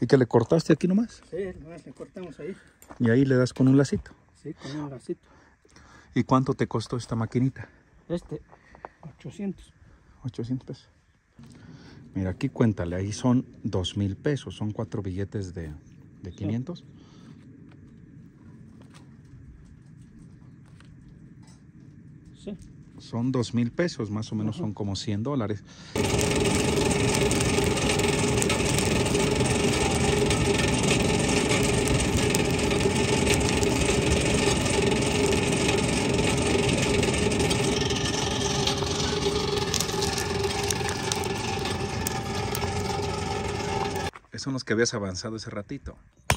¿Y que le cortaste aquí nomás? Sí, nomás le cortamos ahí. Y ahí le das con un lacito. Sí, con un lacito. ¿Y cuánto te costó esta maquinita? 800. 800 pesos. Mira, aquí cuéntale, ahí son 2,000 pesos, son 4 billetes de 500. Sí. Son 2,000 pesos, más o menos son como $100. Esos son los que habías avanzado ese ratito.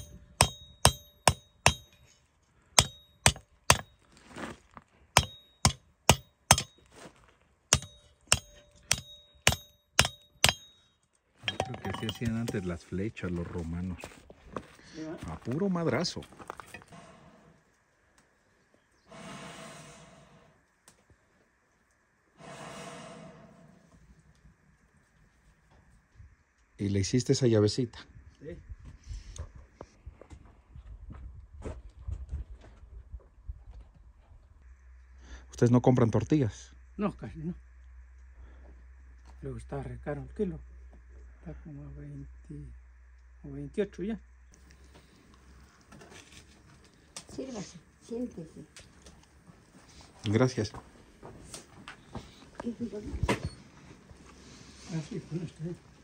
Creo que así hacían antes las flechas los romanos. A puro madrazo. Y le hiciste esa llavecita. Sí. ¿Ustedes no compran tortillas? No, casi no. Luego está re caro el kilo. Está como a 20 o 28 ya. Sírvase, siéntese. Gracias. Así, con esto.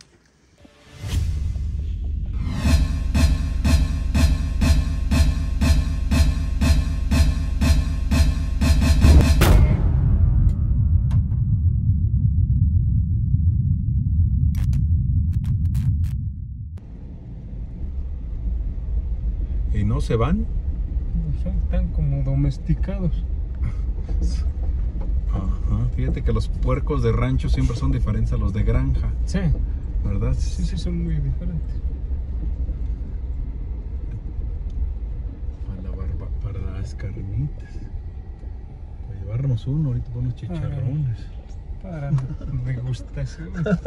¿Y no se van? Son tan como domesticados. Ajá. Fíjate que los puercos de rancho siempre son diferentes a los de granja, Sí. ¿verdad? Sí, sí, son muy diferentes. Para la barba, para las carnitas. Para llevarnos uno ahorita con unos chicharrones. Para degustación.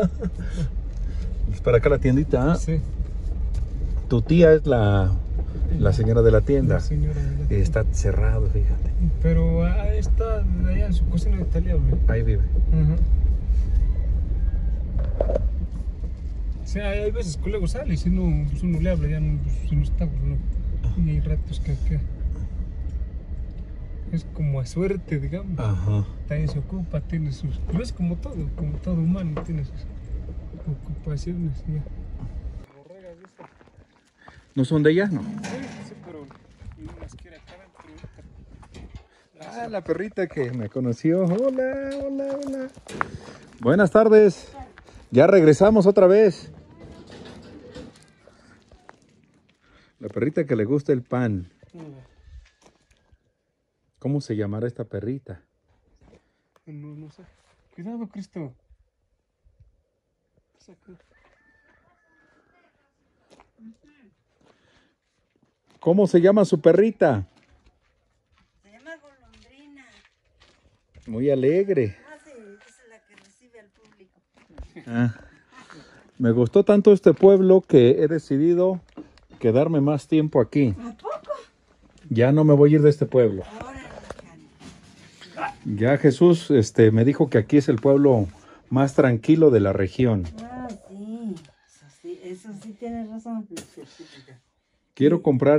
Es para acá la tiendita, ¿eh? Sí. Tu tía es la señora de la tienda. La señora de la tienda. Está cerrado, fíjate. Pero está allá en su cocina italiana. Ahí vive. O sea, hay veces que luego sale y si no, pues uno le habla, ya no, pues, si no está, pues no. Y hay ratos que es como a suerte, digamos. Ajá. También se ocupa, tiene sus... Pero es como todo humano, tiene sus ocupaciones. Ya. ¿No son de ella? No. Sí, pero no las quiere acá adentro. Ah, la perrita que me conoció. Hola, hola, hola. Buenas tardes. Ya regresamos otra vez. La perrita que le gusta el pan. ¿Cómo se llamará esta perrita? No sé. Cuidado, Cristo. ¿Cómo se llama su perrita? Se llama Golondrina. Muy alegre. Ah, sí, esa es la que recibe al público. Ah, me gustó tanto este pueblo que he decidido quedarme más tiempo aquí. ¿A poco? Ya no me voy a ir de este pueblo. Órale, Cari. Ya Jesús me dijo que aquí es el pueblo más tranquilo de la región. Ah, sí. Eso sí tienes razón. Quiero comprar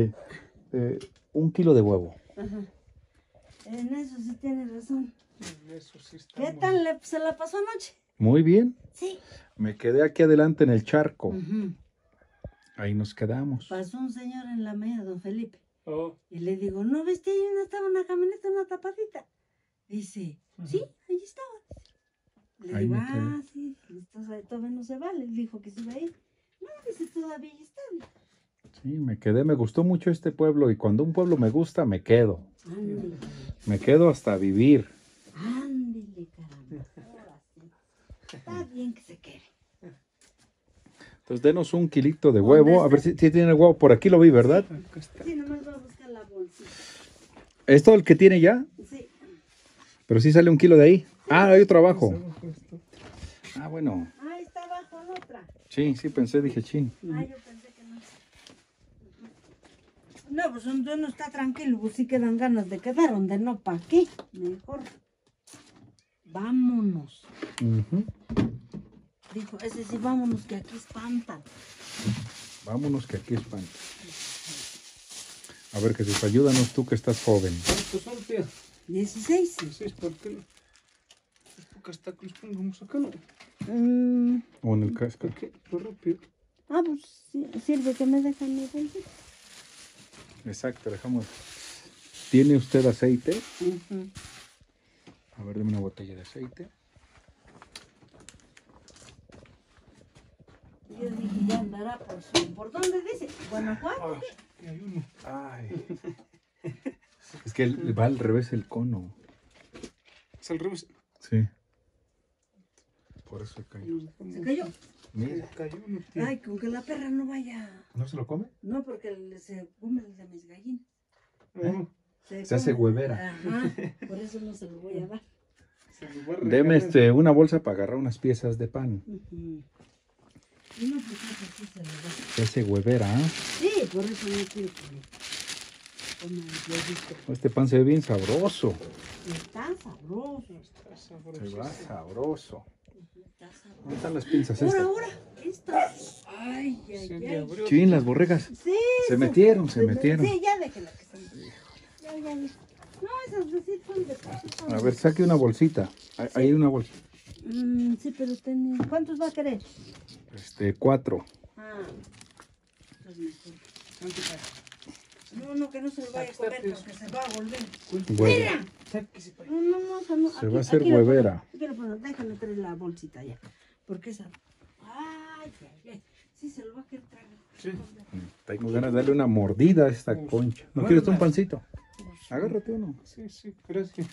1 kilo de huevo. Ajá. En eso sí tienes razón. Eso sí está ¿Qué muy- tal se la pasó anoche? Muy bien. Sí. Me quedé aquí adelante en el charco. Ujú. Ahí nos quedamos. Pasó un señor en la mañana, don Felipe. Oh, Y le digo, ¿no viste ahí estaba una camioneta, una tapadita? Dice, sí, ahí estaba. Le Ahí digo, me quedé. sí, entonces todavía no se vale. Él dijo que se iba a ir. No, dice, todavía ahí está. Sí, me quedé. Me gustó mucho este pueblo y cuando un pueblo me gusta, me quedo. Ándale, Me quedo hasta vivir. ándale, caramba. Ahora sí. Está bien que se quede. Entonces denos 1 kilito de huevo. A ver si tiene huevo. Por aquí lo vi, ¿verdad? acá está. Sí, nomás voy a buscar la bolsita. ¿Es todo el que tiene ya? Sí. Pero sí sale 1 kilo de ahí. Ah, hay otro abajo. Abajo está. Ah, bueno. Ah, está abajo en otra. Sí, pensé, dije, chin. Ah, yo pensé No, pues donde uno está tranquilo, pues sí quedan ganas de quedar, donde no, ¿para qué? Mejor. Vámonos. Ujú. Dijo, ese sí, vámonos, que aquí espantan. Vámonos que aquí espanta. A ver, Jesús, ayúdanos tú que estás joven. ¿Cuántos son, tía? 16. 16, ¿por qué no? Es pocas tacos pongamos acá, ¿no? O en el casco. ¿Por qué? Por rápido. Pues sí, sirve que me dejan mi bolsita. Exacto, dejamos. ¿Tiene usted aceite? Ujú. A ver, deme una botella de aceite. Yo dije, ya andará por su... ¿Por dónde dice? Guanajuato. Aquí hay uno. Ay. Es que va al revés el cono. Es al revés. Sí. Por eso cayó. Se cayó. Mira. Cayó uno, tía. Ay, con que la perra no vaya. ¿No se lo come? No, porque se come el de mis gallinas. No, Se hace come. huevera. Ajá, por eso no se lo voy a dar. se lo va a Deme regalar. una bolsa para agarrar unas piezas de pan. Ujú. Y no, porque eso sí se lo da. Se hace huevera, ¿eh? Sí, por eso no quiero que coma el huevito. Este pan se ve bien sabroso. Está sabroso. Está Se sabroso. va sabroso. Está sabroso. ¿Dónde están las pinzas Ahora, estas? ahora. Estas. Ay, Se ay, le ay. abrió. Chin, las borregas. Sí. Se metieron, se metieron. Sí, ya déjela que se meta. Ya. No, esas de sí son de cosas. A ver, saque una bolsita. Ahí hay una bolsa. Sí, pero ¿cuántos va a querer? 4. Pues mejor. No, que no se lo vaya a comer porque se va a volver. Hueva. Sáquese para No, o sea, no. Se va a hacer aquí lo pongo, huevera. aquí lo pongo. Déjame traer la bolsita ya. Porque esa. Ay. Sí, se lo va a querer tragar. Sí. Tengo ganas de darle una mordida a esta concha. ¿No Bueno, quieres un pues. pancito? Agárrate uno. Sí, gracias.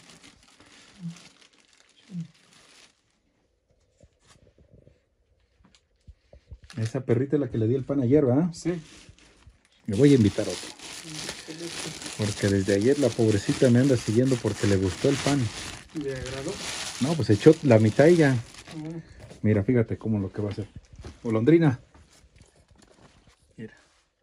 Esa perrita es la que le di el pan ayer, ¿verdad? Sí. Le voy a invitar otro. Porque desde ayer la pobrecita me anda siguiendo porque le gustó el pan. ¿Le agradó? No, pues echó la mitad y ya. Bueno, Mira, fíjate cómo lo que va a hacer. Golondrina. Mira.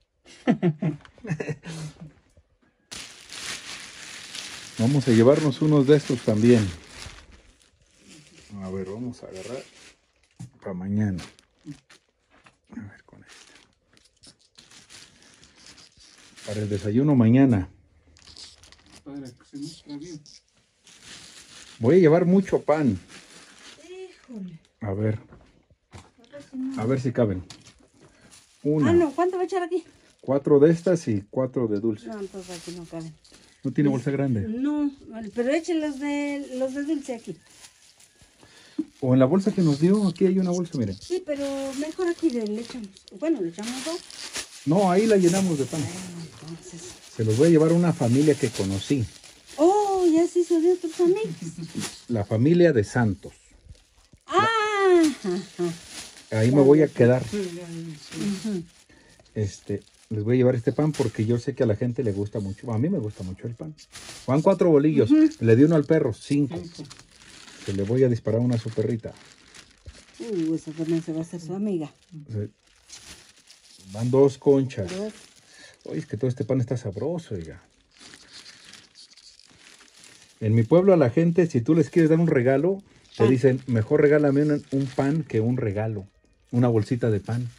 Vamos a llevarnos unos de estos también. A ver, vamos a agarrar para mañana. A ver con este. Para el desayuno mañana. para que se mezcla bien. Voy a llevar mucho pan. Híjole. A ver Si no. a ver si caben. Una, No, ¿cuánto va a echar aquí? 4 de estas y 4 de dulce. No, entonces aquí no caben. ¿No tiene bolsa grande? No, pero echen los de dulce aquí. O en la bolsa que nos dio, aquí hay una bolsa, miren. Sí, pero mejor aquí le echamos. Bueno, le echamos 2. No, ahí la llenamos de pan. Entonces. Se los voy a llevar a una familia que conocí. Oh, ya se hizo de otros amigos. La familia de Santos. Ajá. Ahí me voy a quedar. Ujú. Les voy a llevar este pan porque yo sé que a la gente le gusta mucho. A mí me gusta mucho el pan. Van 4 bolillos. Le di uno al perro, 5. Se le voy a disparar una a su perrita. Esa también se va a hacer su amiga. Van 2 conchas. 2. Oye, es que todo este pan está sabroso, oiga. En mi pueblo a la gente, si tú les quieres dar un regalo, te dicen, mejor regálame un pan que un regalo. Una bolsita de pan.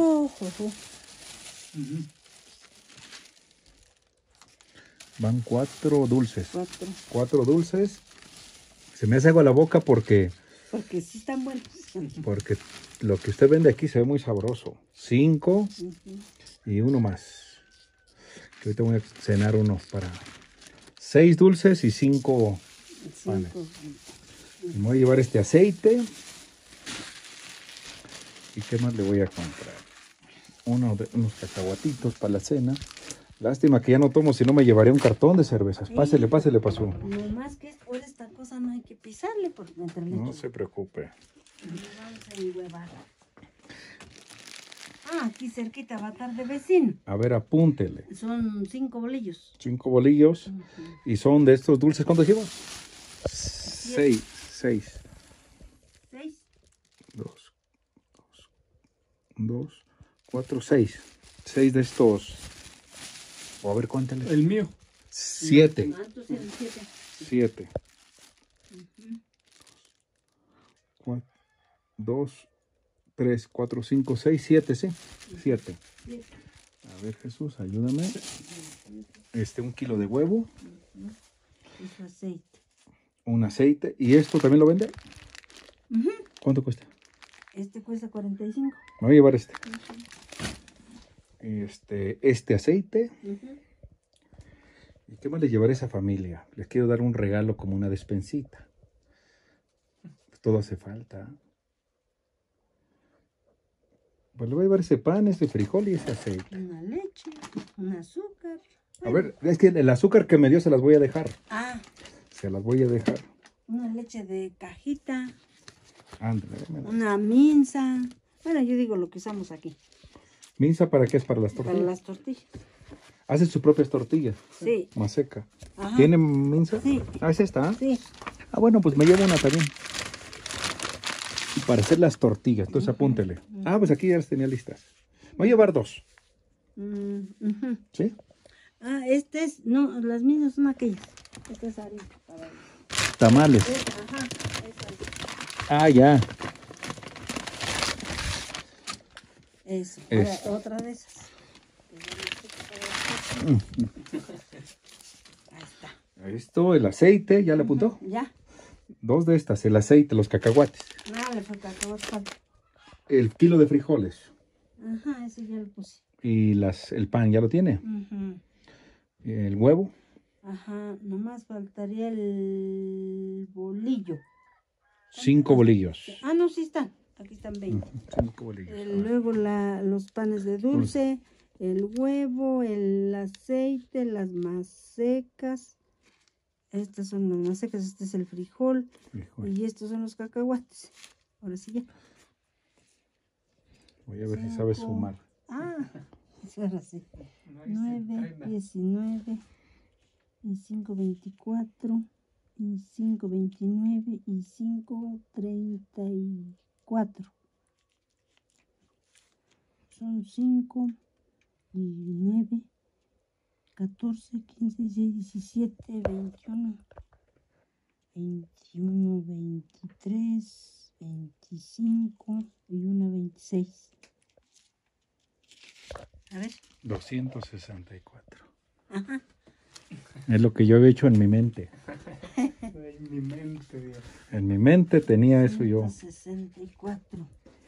Van 4 dulces. 4 dulces. Se me hace agua la boca porque Sí están buenos. lo que usted vende aquí se ve muy sabroso. 5 y uno más. Que ahorita voy a cenar uno para 6 dulces y 5 panes. Me voy a llevar este aceite. ¿Y qué más le voy a comprar? Unos cacahuatitos para la cena. Lástima que ya no tomo, si no me llevaría un cartón de cervezas. Pásele, pasó. No más que por esta cosa no hay que pisarle porque No se preocupe. vamos a enhuevar. Aquí cerquita va a estar de vecino. A ver, apúntele. Son 5 bolillos. 5 bolillos. Y son de estos dulces. ¿Cuántos lleva? 6. 6. 2, 4, 6. 6 de estos O a ver, cuéntale. El mío. 7. Ah, entonces el 7. 7. 2, 3, 4, 5, 6, 7, sí. 7. A ver, Jesús, ayúdame. 1 kilo de huevo. Es aceite. Un aceite. ¿Y esto también lo vende? Ujú. ¿Cuánto cuesta? Este cuesta 45. Me voy a llevar este. Este aceite. Ujú. ¿Y qué más le llevaré a esa familia? Les quiero dar un regalo como una despensita. Pues todo hace falta. Pues le voy a llevar ese pan, ese frijol y ese aceite. Una leche, un azúcar. A ver, es que el azúcar que me dio se las voy a dejar. Ah, Se las voy a dejar. una leche de cajita, Ándale, dámela. una minza. Bueno, yo digo lo que usamos aquí. ¿Minza para qué es? Para las Para tortillas. las tortillas. Hace sus propias tortillas. Sí. Maseca. Ajá. ¿Tiene minza? Sí. Ah, es esta. ¿Ah? Sí. Ah, bueno, pues me llevo una también. Y para hacer las tortillas, entonces apúntele. Ah, pues aquí ya las tenía listas. Voy a llevar 2. Ujú. ¿Sí? Ah, no, las mismas son aquellas. Esta es harina para Tamales. Ajá, esa Ah, ya. es. Es. Ahora, otra de esas. Ahí está. Esto, el aceite, ¿ya le apuntó? Ya. 2 de estas, el aceite, los cacahuates. Nada, le falta acabar. El kilo de frijoles. Ajá, ese ya lo puse. Y el pan, ¿ya lo tiene? Ujú. El huevo. Ajá, nomás faltaría el bolillo. 5 bolillos. Ah, no, sí están. Aquí están 20. 5 bolillos. Luego los panes de dulce, el huevo, el aceite, las masecas. Estas son las masecas, este es el frijol. Frijol. Y estos son los cacahuates. Ahora sí ya. Voy a ver si sabes 5. sumar. Ah, ahora sí. 9, 19, y 5, 24, y 5, 29, y 5, 34. Son 5, y 9, 14, 15, 16, 17, 21, 21, 23, 25 y 1, 26. A ver. 264. Ajá. Es lo que yo había hecho en mi mente. En mi mente, Dios. En mi mente tenía eso yo. 164.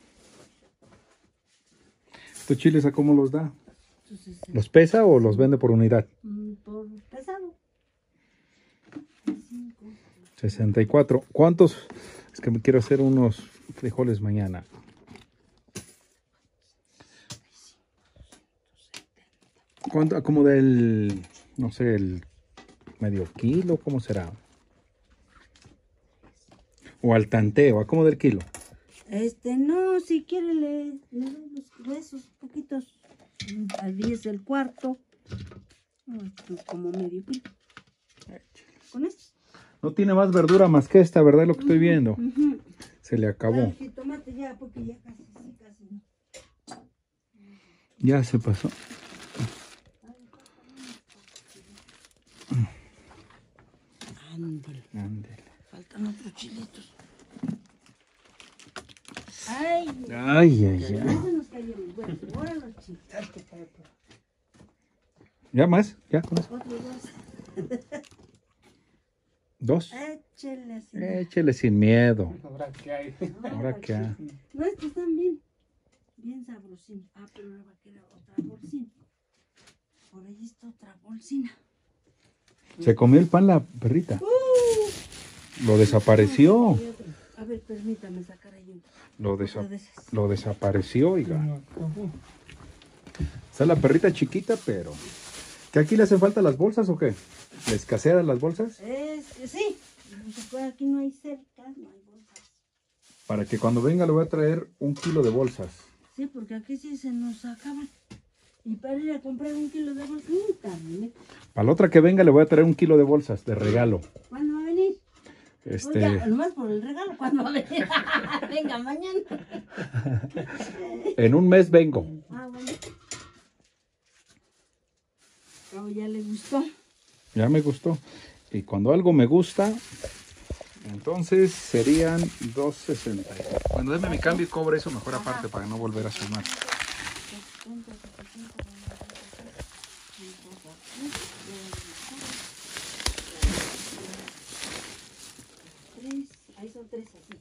¿Estos chiles a cómo los da? Entonces, ¿Los pesa o los vende por unidad? por pesado. 5. 64. ¿Cuántos? Es que me quiero hacer unos frijoles mañana. ¿Cuánto? Como del, no sé, el medio kilo, ¿cómo será? O al tanteo, ¿a cómo del kilo? No, si quiere le doy los gruesos poquitos. A 10 del cuarto. Como medio kilo. Con esto. No tiene más verdura más que esta, ¿verdad? Lo que estoy viendo. Ujú. Se le acabó. El jitomate ya, porque ya casi no. Ya se pasó. Ándale. Ándele. Faltan otros chilitos. Ay, Ay, ay, ya ay. se nos cayeron. Bueno, ahora los chiles. ¿Ya más? ¿Ya con eso? Otros 2. Échele así. Échele sin miedo. Ahora que hay. Ahora que hay. No, estos están bien sabrosinos. Ah, pero me va a quedar otra bolsina. Por ahí está otra bolsina. Se comió el pan la perrita. Lo desapareció. A ver, permítame sacar ahí un. Lo, otra de esas. lo desapareció, oiga. No, ¿cómo? Está la perrita chiquita, pero... ¿Que aquí le hacen falta las bolsas o qué? ¿Le escasean las bolsas? Sí. Pues aquí no hay cerca, no hay bolsas. Para que cuando venga le voy a traer 1 kilo de bolsas. Sí, porque aquí sí se nos acaban. Y para ir a comprar 1 kilo de bolsas, también. Para la otra que venga le voy a traer 1 kilo de bolsas de regalo. ¿Cuándo va a venir? Oiga, nomás por el regalo, ¿cuándo va a venir? Venga, mañana. En un mes vengo. Ah, bueno. Oh, ya le gustó. Ya me gustó. Y cuando algo me gusta, entonces serían 2.60. Bueno, déme mi cambio y cobre eso mejor aparte para no volver a sumar. Ahí son 3 así.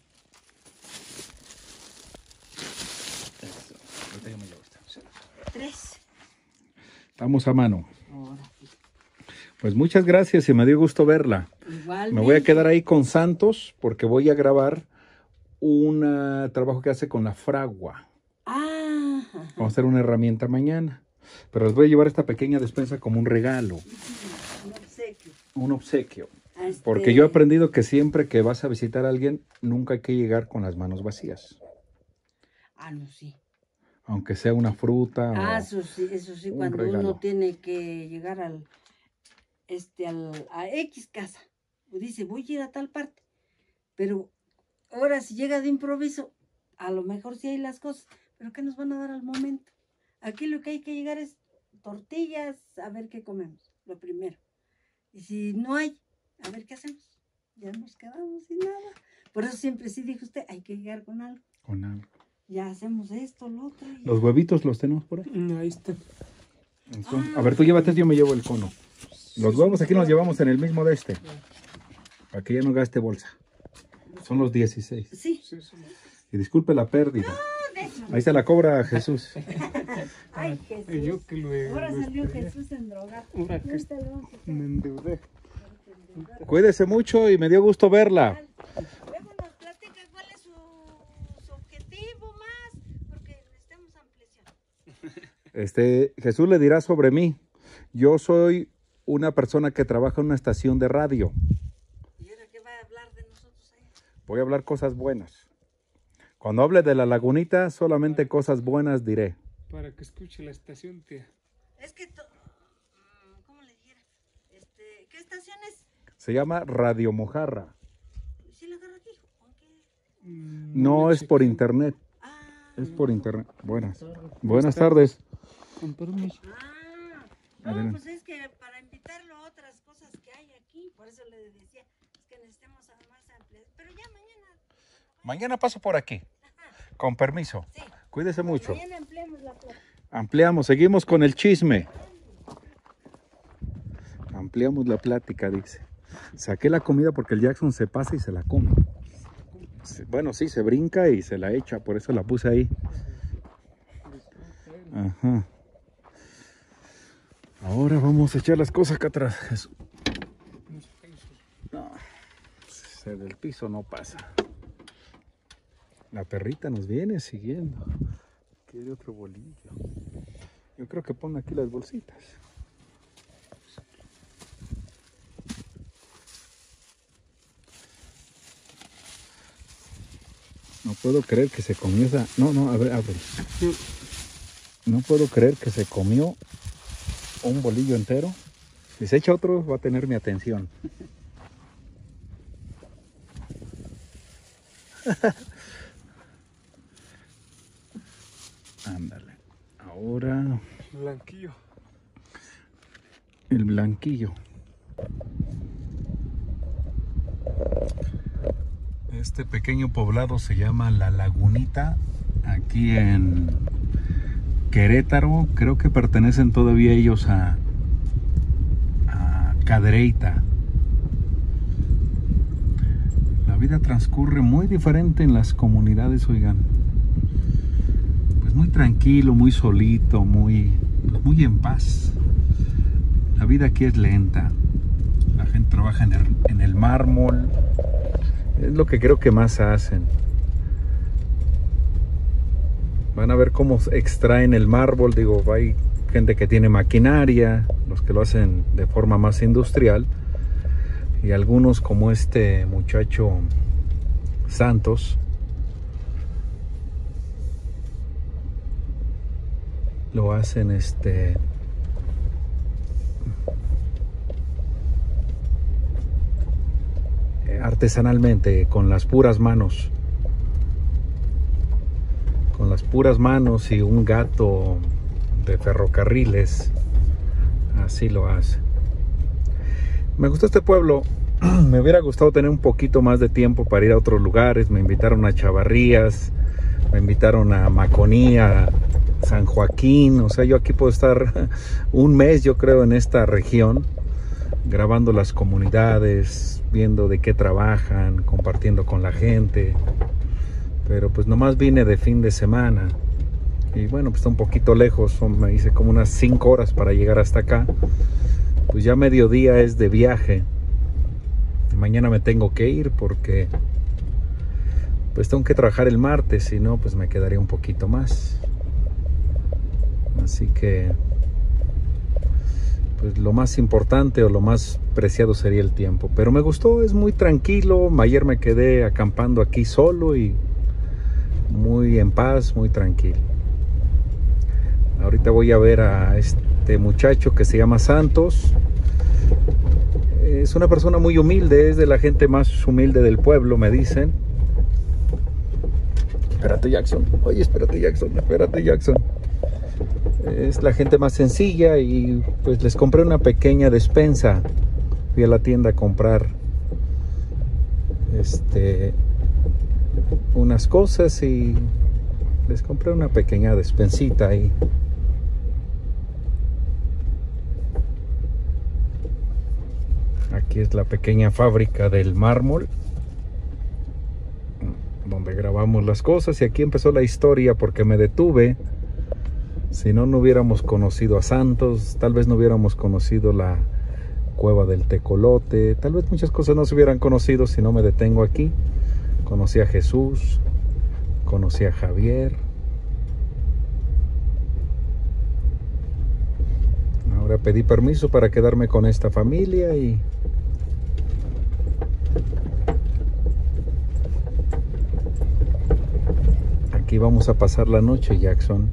Eso. Ahorita ya me llevo esta. 3. Estamos a mano. Ahora sí. Pues muchas gracias y me dio gusto verla. Igual. Me voy a quedar ahí con Santos porque voy a grabar un trabajo que hace con la fragua. Ah. Vamos a hacer una herramienta mañana. Pero les voy a llevar esta pequeña despensa como un regalo, Un obsequio. un obsequio. Este, Porque yo he aprendido que siempre que vas a visitar a alguien, nunca hay que llegar con las manos vacías. Ah, no, sí. Aunque sea una fruta o Eso sí, un cuando regalo. uno tiene que llegar a X casa, dice, voy a ir a tal parte, pero ahora si llega de improviso, a lo mejor sí hay las cosas, pero ¿qué nos van a dar al momento? Aquí lo que hay que llegar es tortillas, a ver qué comemos, lo primero. Y si no hay, a ver qué hacemos. Ya nos quedamos sin nada. Por eso siempre sí dijo usted, hay que llegar con algo. con algo. Ya hacemos esto, lo otro. Y Los huevitos los tenemos por ahí. Ahí está. Entonces, a ver, tú llévate, yo me llevo el cono. Los huevos aquí los llevamos en el mismo de este. Para que ya no gaste bolsa. Son los 16. sí. Sí, sí. Y disculpe la pérdida. Ahí se la cobra Jesús. Ay, Jesús. Y yo que lo Ahora salió este, Jesús en drogar. Ahora que Ahorita le vamos a me endeudé. Cuídese mucho y me dio gusto verla. Luego nos platica cuál es su objetivo más, porque necesitamos ampliación. Jesús le dirá sobre mí. Yo soy una persona que trabaja en una estación de radio. ¿Y ahora qué va a hablar de nosotros allá? Voy a hablar cosas buenas. Cuando hable de la lagunita, solamente cosas buenas diré. Para que escuche la estación, tía. Es que, ¿cómo le dijera? ¿Qué estación es? Se llama Radio Mojarra. ¿Sí la agarra aquí? ¿O qué? No es por internet, Ah, es por internet. Buenas tardes. Con permiso. no, Adelante. pues es que para invitarlo a otras cosas que hay aquí, por eso le decía, es que necesitamos más ampliación. Pero ya mañana. Mañana paso por aquí. Con permiso. Sí. Cuídese mucho. Mañana empleamos la plata. Ampliamos, seguimos con el chisme. Ampliamos la plática, dice. Saqué la comida porque el Jackson se pasa y se la come. Bueno, sí, se brinca y se la echa, por eso la puse ahí. Ajá. Ahora vamos a echar las cosas acá atrás, Jesús. No, del piso no pasa. La perrita nos viene siguiendo. Quiere otro bolillo. Yo creo que pone aquí las bolsitas. No puedo creer que se comió esa... No, a ver, abre. No puedo creer que se comió un bolillo entero. Si se echa otro, va a tener mi atención. Ándale. Ahora Blanquillo. el blanquillo. Este pequeño poblado se llama La Lagunita, aquí en Querétaro. Creo que pertenecen todavía ellos a Cadereyta. La vida transcurre muy diferente en las comunidades, oigan. Pues muy tranquilo, muy solito, muy en paz. La vida aquí es lenta. La gente trabaja en el mármol. Es lo que creo que más hacen. Van a ver cómo extraen el mármol. Digo, hay gente que tiene maquinaria, los que lo hacen de forma más industrial. Y algunos como este muchacho Santos. Lo hacen artesanalmente, con las puras manos. Con las puras manos y un gato de ferrocarriles así lo hace. Me gusta este pueblo. Me hubiera gustado tener un poquito más de tiempo para ir a otros lugares. Me invitaron a Chavarrías, me invitaron a Maconí, a San Joaquín. O sea, yo aquí puedo estar un mes, yo creo, en esta región, grabando las comunidades, viendo de qué trabajan, compartiendo con la gente. Pero pues nomás vine de fin de semana. Y bueno, pues está un poquito lejos. Me hice como unas 5 horas para llegar hasta acá. Pues ya mediodía es de viaje. Mañana me tengo que ir porque pues tengo que trabajar el martes, si no pues me quedaría un poquito más. Así que pues lo más importante o lo más preciado sería el tiempo. Pero me gustó, es muy tranquilo. Ayer me quedé acampando aquí solo y muy en paz, muy tranquilo. Ahorita voy a ver a este muchacho que se llama Santos. Es una persona muy humilde, es de la gente más humilde del pueblo, me dicen. Espérate, Jackson. Oye, espérate, Jackson. Espérate, Jackson. Es la gente más sencilla y pues les compré una pequeña despensa. Fui a la tienda a comprar unas cosas y les compré una pequeña despensita ahí. Aquí es la pequeña fábrica del mármol donde grabamos las cosas, y aquí empezó la historia porque me detuve. Si no, no hubiéramos conocido a Santos, tal vez no hubiéramos conocido la cueva del Tecolote, tal vez muchas cosas no se hubieran conocido si no me detengo aquí. Conocí a Jesús, conocí a Javier. Ahora pedí permiso para quedarme con esta familia y aquí vamos a pasar la noche, Jackson.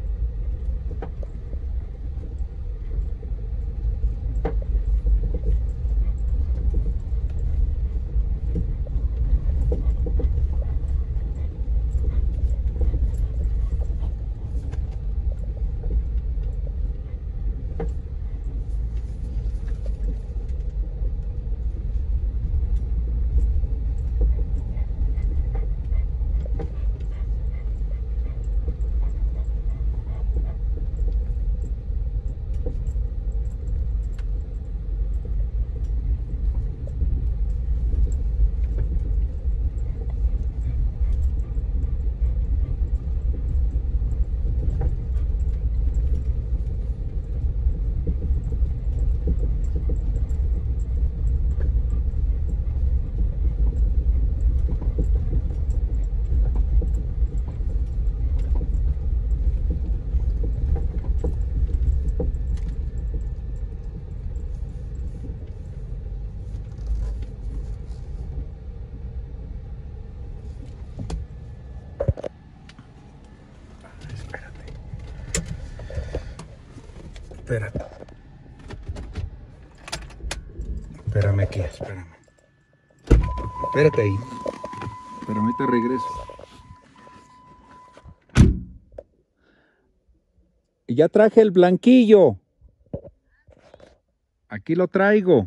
Espérate. Espérame aquí, espérame. Espérate ahí. Pero ahorita regreso. Y ya traje el blanquillo. Aquí lo traigo.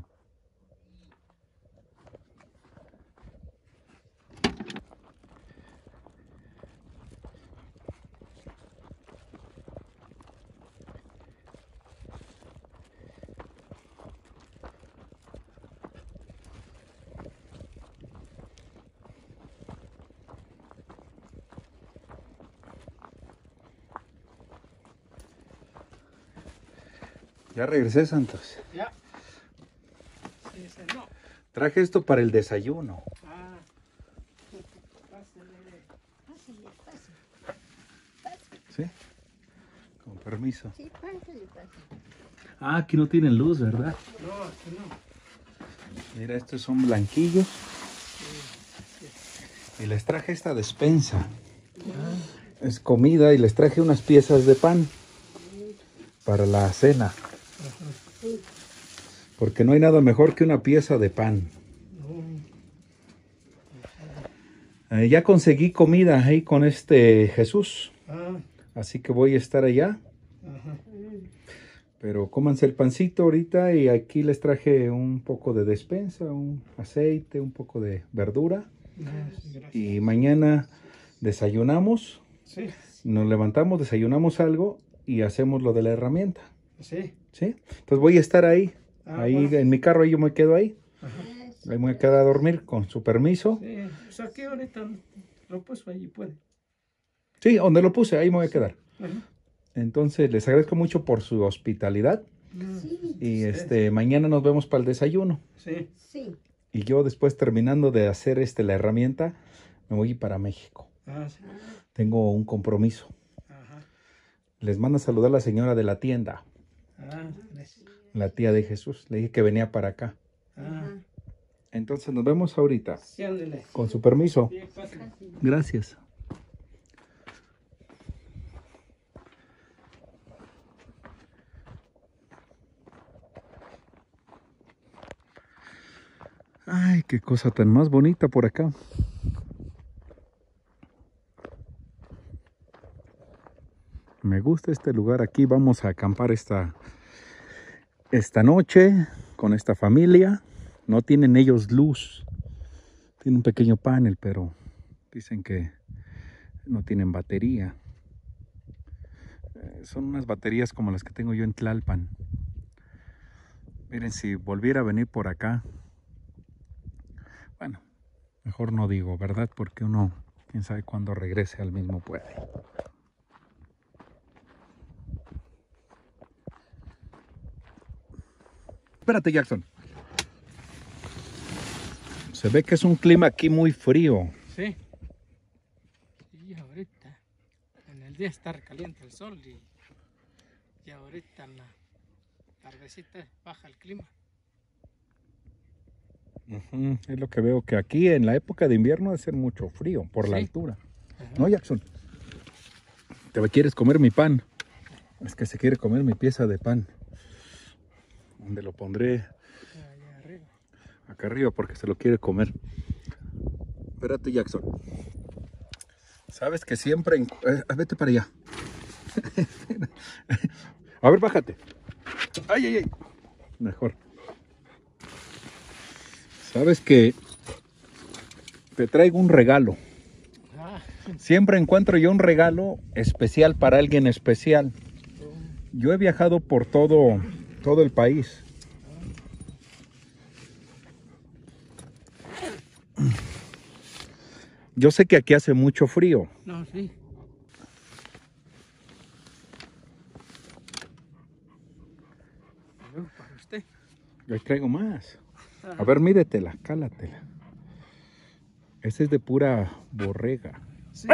Ya regresé, Santos. Ya. Sí, no. Traje esto para el desayuno. Ah. ¿Sí? Con permiso. Sí, pásale. Ah, aquí no tienen luz, ¿verdad? No, aquí no. Mira, estos son blanquillos. Y les traje esta despensa. Es comida y les traje unas piezas de pan para la cena. Porque no hay nada mejor que una pieza de pan. Ya conseguí comida ahí con este Jesús. Ah. Así que voy a estar allá. Ajá. Pero cómanse el pancito ahorita y aquí les traje un poco de despensa, un aceite, un poco de verdura. Sí, gracias. Y mañana desayunamos, Sí, nos levantamos, desayunamos algo y hacemos lo de la herramienta. sí. ¿Sí? Entonces voy a estar ahí, ahí Bueno. en mi carro, ahí yo me quedo ahí. Ajá. Ahí me voy a quedar a dormir con su permiso. Sí, pues aquí ahorita lo puso allí, puede. Sí, donde lo puse, ahí me voy a quedar. Ajá. Entonces les agradezco mucho por su hospitalidad y mañana nos vemos para el desayuno. Sí. Sí. Y yo después terminando de hacer la herramienta, me voy para México. Ah, sí. Tengo un compromiso. Ajá. Les manda a saludar la señora de la tienda, Ah, gracias. la tía de Jesús. Le dije que venía para acá. Ah, Entonces nos vemos ahorita. sí, ándele. Con su permiso. Sí, pásale. Gracias. Ay, qué cosa tan más bonita por acá. Me gusta este lugar. Aquí vamos a acampar esta noche con esta familia. No tienen ellos luz. Tienen un pequeño panel, pero dicen que no tienen batería. Son unas baterías como las que tengo yo en Tlalpan. Miren, si volviera a venir por acá, bueno, mejor no digo, ¿verdad? Porque uno, quién sabe cuándo regrese al mismo pueblo. Espérate, Jackson. Se ve que es un clima aquí muy frío. Sí. Y ahorita, en el día está caliente el sol y ahorita en la tardecita baja el clima. Es lo que veo, que aquí en la época de invierno debe ser mucho frío por la Sí. altura. Ajá. ¿No, Jackson? ¿Te quieres comer mi pan? Es que se quiere comer mi pieza de pan. Donde lo pondré Allá arriba. acá arriba porque se lo quiere comer. Espérate, Jackson. Sabes que siempre... vete para allá. A ver, bájate. Ay, ay, ay. Mejor. Sabes que te traigo un regalo. Ah, Siempre encuentro yo un regalo especial para alguien especial. Yo he viajado por todo el país. Yo sé que aquí hace mucho frío. no, sí. Luego para usted. Yo traigo más. A ver, mídetela, cálatela. Este es de pura borrega. Sí.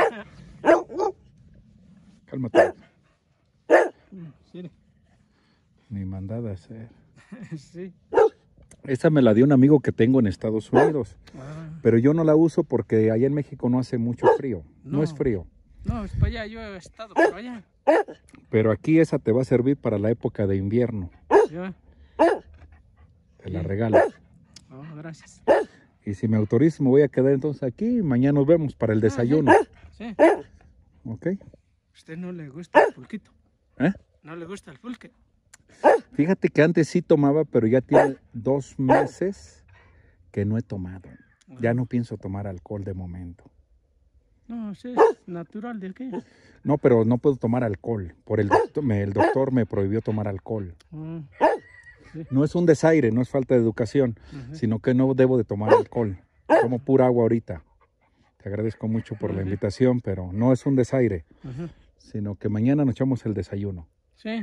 Cálmate. Sí. Ni mandada a hacer. Sí. Esta me la dio un amigo que tengo en Estados Unidos. Ah, Pero yo no la uso porque allá en México no hace mucho frío. No es No. frío. no, es para allá, yo he estado por allá. Pero aquí esa te va a servir para la época de invierno. Ya. Te la regalo. Oh, gracias. Y si me autorizas, me voy a quedar entonces aquí y mañana nos vemos para el desayuno. Sí. ¿Ok? ¿Usted no le gusta el pulquito? ¿Eh? ¿No le gusta el pulque? Fíjate que antes sí tomaba, pero ya tiene 2 meses que no he tomado. Ya no pienso tomar alcohol de momento. No, sí, es natural de aquí. No, pero no puedo tomar alcohol. El doctor me prohibió tomar alcohol. Ah, No es un desaire, no es falta de educación, ajá. sino que no debo de tomar alcohol. Tomo pura agua ahorita. Te agradezco mucho por la invitación, pero no es un desaire, Ajá. sino que mañana nos echamos el desayuno. Sí.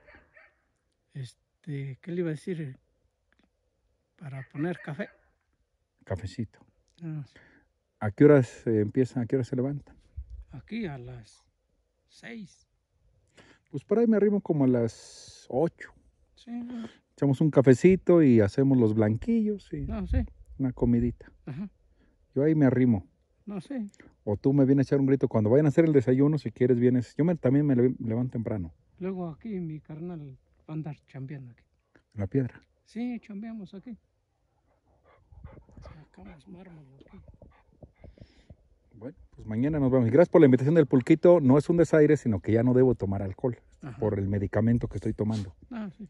¿Qué le iba a decir? Para poner café. Cafecito. Ah, ¿A qué horas empiezan? ¿A qué horas se levantan? aquí a las 6. Pues por ahí me arrimo como a las 8. Sí, no, Echamos un cafecito y hacemos los blanquillos y no, sí. una comidita. Ajá. Yo ahí me arrimo. No, sí. O tú me vienes a echar un grito. Cuando vayan a hacer el desayuno, si quieres, vienes. También me levanto temprano. Luego aquí mi carnal va a andar chambeando aquí. En la piedra. Sí, chambeamos aquí. Sacamos mármol aquí. Bueno, pues mañana nos vemos. Y gracias por la invitación del pulquito. No es un desaire, sino que ya no debo tomar alcohol. Ajá. por el medicamento que estoy tomando. Ah, sí.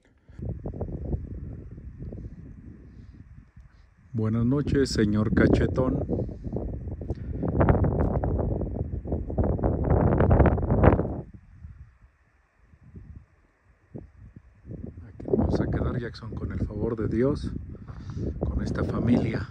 Buenas noches, señor Cachetón. Aquí nos vamos a quedar, Jackson, con el favor de Dios, con esta familia.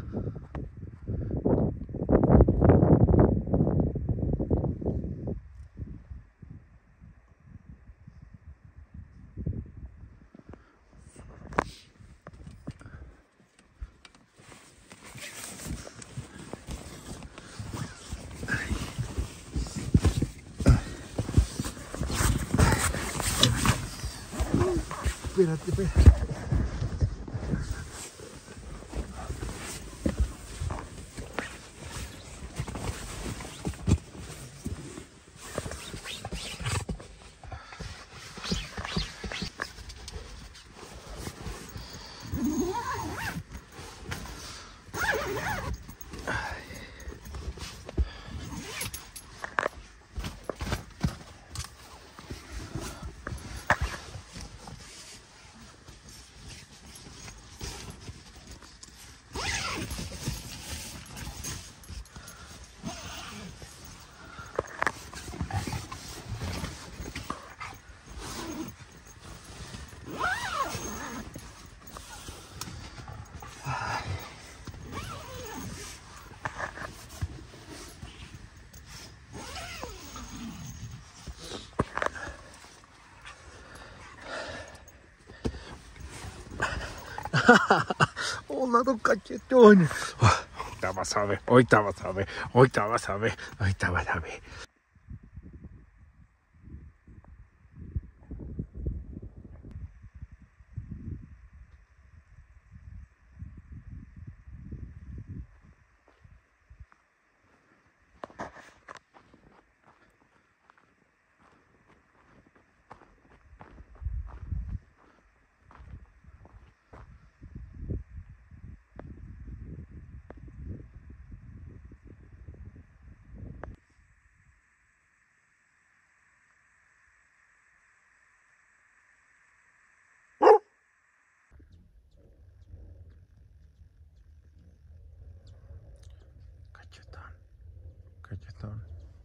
Espérate. Hola, don Cachetón. Ahorita vas a ver, ahorita vas a ver, ahorita vas a ver, ahorita vas a ver. Cachetón.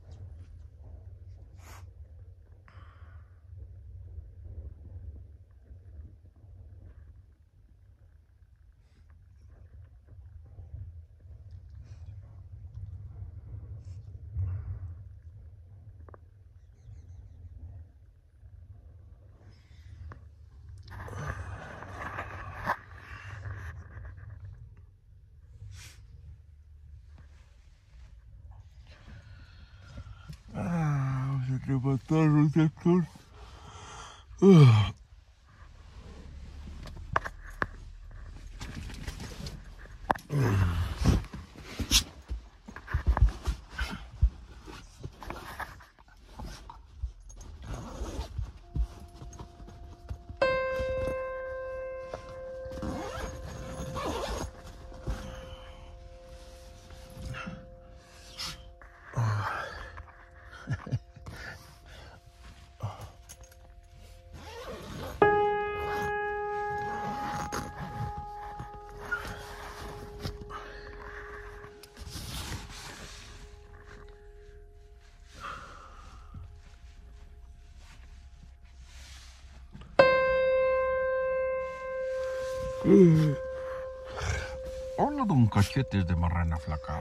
Se levantaron, Jackson. Hola, don Cachetes de Marrana Flaca.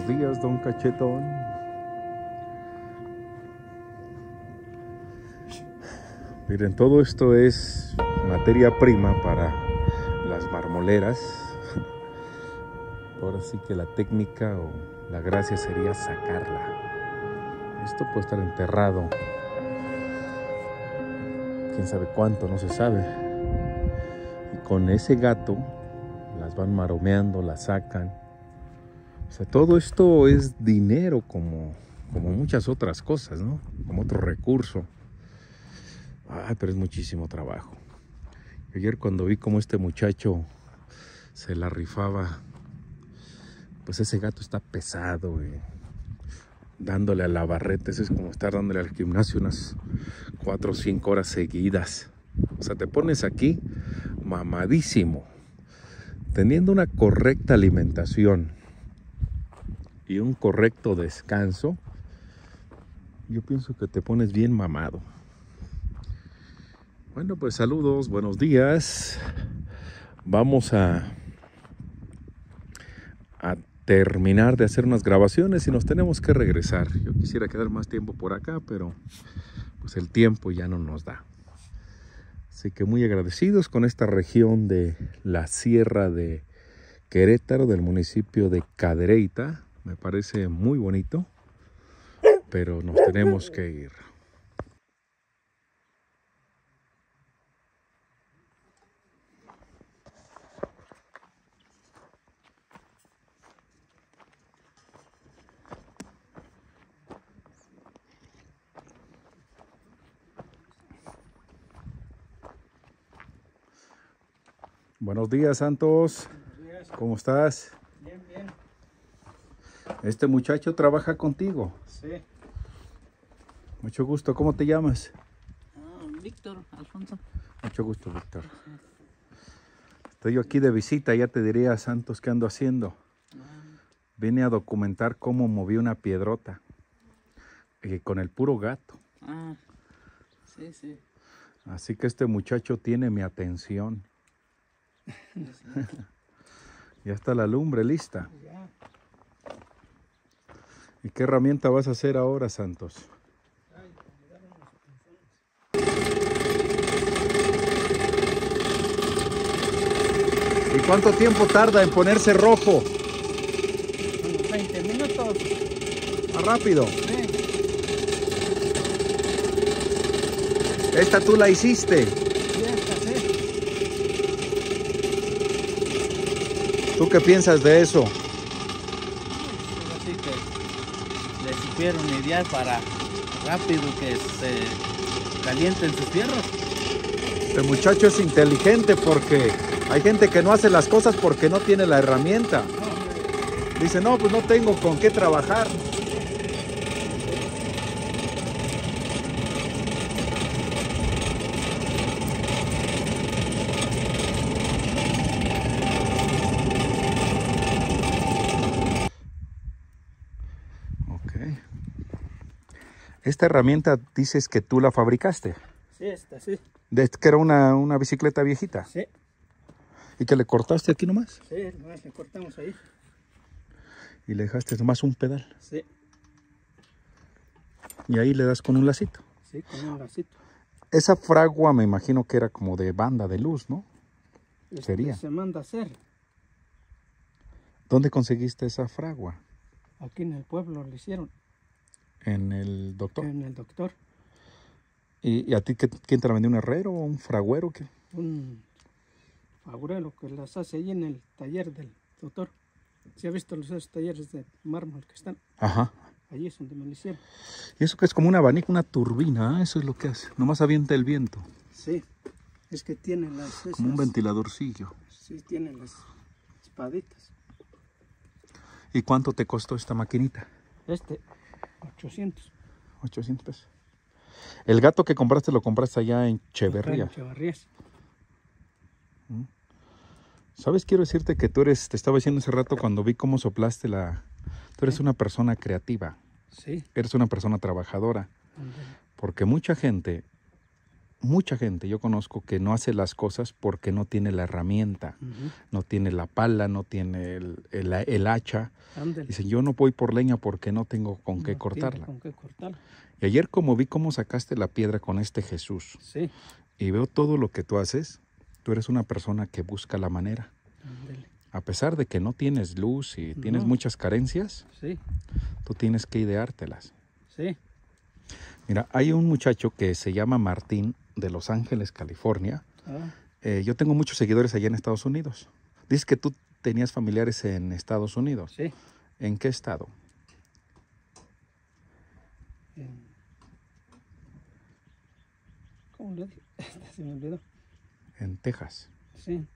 Buenos días, don Cachetón. Miren, todo esto es materia prima para las marmoleras. Ahora sí que la técnica o la gracia sería sacarla. Esto puede estar enterrado. Quién sabe cuánto, no se sabe. Y con ese gato las van maromeando, las sacan. O sea, todo esto es dinero como muchas otras cosas, ¿no? Como otro recurso. Ay, pero es muchísimo trabajo. Ayer cuando vi cómo este muchacho se la rifaba, pues ese gato está pesado, dándole a la barreta. Eso es como estar dándole al gimnasio unas 4 o 5 horas seguidas. O sea, te pones aquí mamadísimo. Teniendo una correcta alimentación y un correcto descanso, yo pienso que te pones bien mamado. Bueno, pues saludos, buenos días. Vamos a terminar de hacer unas grabaciones y nos tenemos que regresar. Yo quisiera quedar más tiempo por acá, pero pues el tiempo ya no nos da. Así que muy agradecidos con esta región de la Sierra de Querétaro, del municipio de Cadereyta. Me parece muy bonito, pero nos tenemos que ir. Buenos días, Santos. Buenos días. ¿Cómo estás? Bien, bien. Este muchacho trabaja contigo. Sí. Mucho gusto. ¿Cómo te llamas? Víctor, Alfonso. Mucho gusto, Víctor. Estoy yo aquí de visita. Ya te diría, Santos, qué ando haciendo. Vine a documentar cómo moví una piedrota con el puro gato. Sí, sí. Así que este muchacho tiene mi atención. Ya está la lumbre lista. Ya. ¿Y qué herramienta vas a hacer ahora, Santos? ¿Y cuánto tiempo tarda en ponerse rojo? Unos 20 minutos. Más rápido. Sí. Esta tú la hiciste. Ya está, sí. ¿Tú qué piensas de eso? Así que le supieron idear para rápido que se calienten sus fierros. Este muchacho es inteligente porque hay gente que no hace las cosas porque no tiene la herramienta. Dice, no, pues no tengo con qué trabajar. Esta herramienta dices que tú la fabricaste. Sí, está, sí. Que era una bicicleta viejita. Sí, ¿Y que le cortaste aquí nomás? sí, nomás le cortamos ahí. Y le dejaste nomás un pedal. Sí, Y ahí le das con un lacito. sí, con un lacito. Esa fragua me imagino que era como de banda de luz, ¿no? Sería. Se manda a hacer. ¿Dónde conseguiste esa fragua? Aquí en el pueblo lo hicieron. En el doctor. En el doctor. ¿Y a ti quién te la vendió? ¿Un herrero o un fragüero? ¿Qué? Un fagurero que las hace ahí en el taller del doctor. ¿Sí ha visto esos talleres de mármol que están? Ajá. Allí es donde me lo hicieron. Y eso que es como un abanico, una turbina, ¿eh? Eso es lo que hace. Nomás avienta el viento. Sí, es que tienen las... Como un ventiladorcillo. Sí, tienen las espaditas. ¿Y cuánto te costó esta maquinita? 800. 800 pesos. El gato que compraste lo compraste allá en Cheverría. Cheverrías. ¿Sabes? Quiero decirte que te estaba diciendo hace rato cuando vi cómo soplaste tú eres una persona creativa. Sí. Eres una persona trabajadora. Porque mucha gente mucha gente, yo conozco, que no hace las cosas porque no tiene la herramienta, no tiene la pala, no tiene el hacha. Ándale. Dicen, yo no voy por leña porque no tengo con qué No cortarla. tiene con qué cortarla. Y ayer como vi cómo sacaste la piedra con este Jesús Sí, y veo todo lo que tú haces, tú eres una persona que busca la manera. ándale. A pesar de que no tienes luz y tienes No. muchas carencias, Sí, tú tienes que ideártelas. sí. Mira, hay un muchacho que se llama Martín de Los Ángeles, California. Ah, Yo tengo muchos seguidores allá en Estados Unidos. Dices que tú tenías familiares en Estados Unidos. sí. ¿En qué estado? ¿Cómo le dije? Se me olvidó. En Texas. Sí.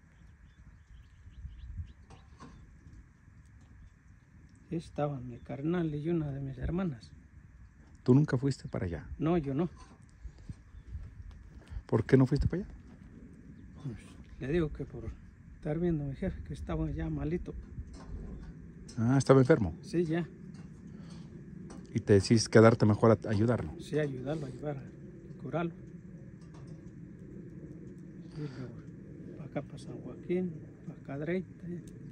Estaba mi carnal y una de mis hermanas. ¿Tú nunca fuiste para allá? No, yo no. ¿Por qué no fuiste para allá? Pues, le digo que por estar viendo a mi jefe que estaba ya malito. Ah, estaba enfermo. Sí, ya. Y te decís quedarte mejor a ayudarlo. Sí, ayudarlo, ayudar a curarlo. Y luego, para acá, para San Joaquín, para Cadreita.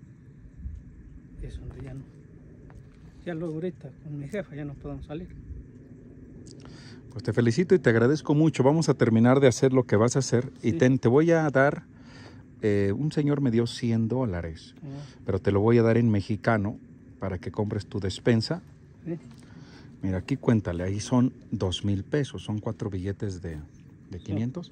Es donde ya no. Ya luego ahorita con mi jefa ya no podemos salir. Pues te felicito y te agradezco mucho. Vamos a terminar de hacer lo que vas a hacer. Y Sí. te voy a dar, un señor me dio $100, Ah, pero te lo voy a dar en mexicano para que compres tu despensa. sí. Mira, aquí cuéntale, ahí son 2,000 pesos, son 4 billetes de 500.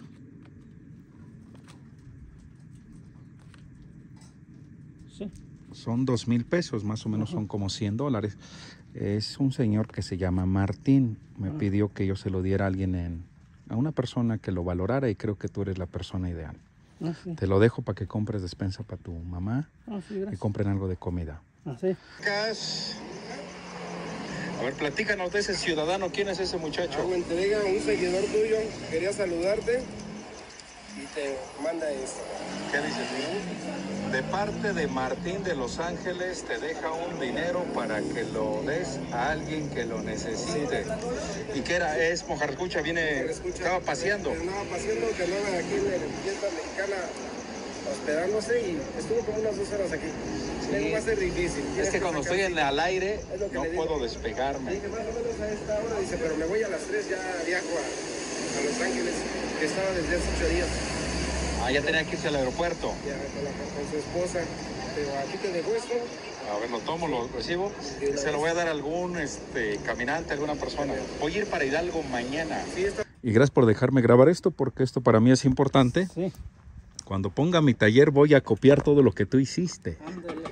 Sí. Son 2,000 pesos, más o menos son como $100. Es un señor que se llama Martín. Me pidió que yo se lo diera a alguien, a una persona que lo valorara, y creo que tú eres la persona ideal. Ah, sí. Te lo dejo para que compres despensa para tu mamá Ah, sí, y gracias. compren algo de comida. Ah, sí. A ver, platícanos de ese ciudadano. ¿Quién es ese muchacho? Me entrega un seguidor tuyo, quería saludarte y te manda esto. ¿Qué dices? De parte de Martín de Los Ángeles, te deja un dinero para que lo des a alguien que lo necesite. ¿Y qué era? Es Mojarcucha, estaba paseando. Andaba paseando, que andaba aquí en la fiesta mexicana hospedándose y estuvo como unas 2 horas aquí. Luego va a ser difícil. Es Tienes que cuando sacar estoy en cita. el aire, Es lo que no le digo. puedo Le despegarme. dije, más o menos a esta hora, dice, pero me voy a las 3, ya viajo a Los Ángeles, que estaba desde hace 8 días. Ah, ya tenía que irse al aeropuerto. Ya con su esposa. Pero aquí te dejo esto. A ver, lo tomo, lo recibo. Se lo voy a dar a algún caminante, alguna persona. Voy a ir para Hidalgo mañana. Sí, está. Y gracias por dejarme grabar esto, porque esto para mí es importante. Sí. Cuando ponga mi taller voy a copiar todo lo que tú hiciste. Ándale.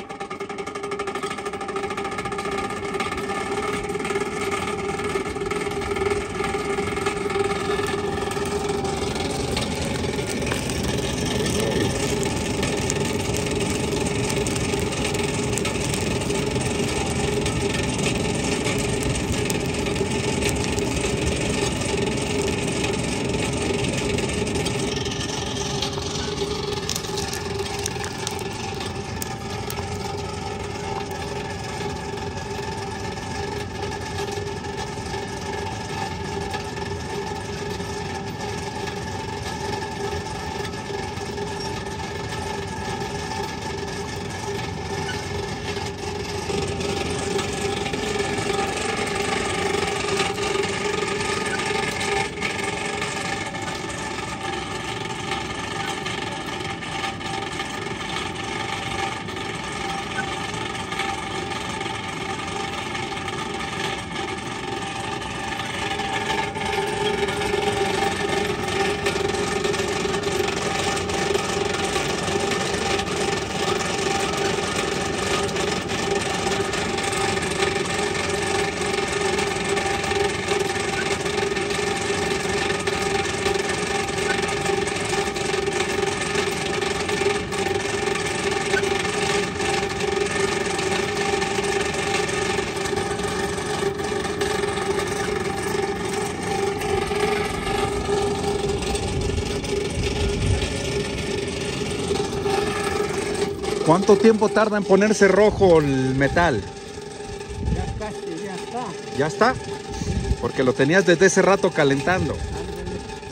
¿Cuánto tiempo tarda en ponerse rojo el metal? Ya casi, ya está. ¿Ya está? Porque lo tenías desde ese rato calentando. Ándale.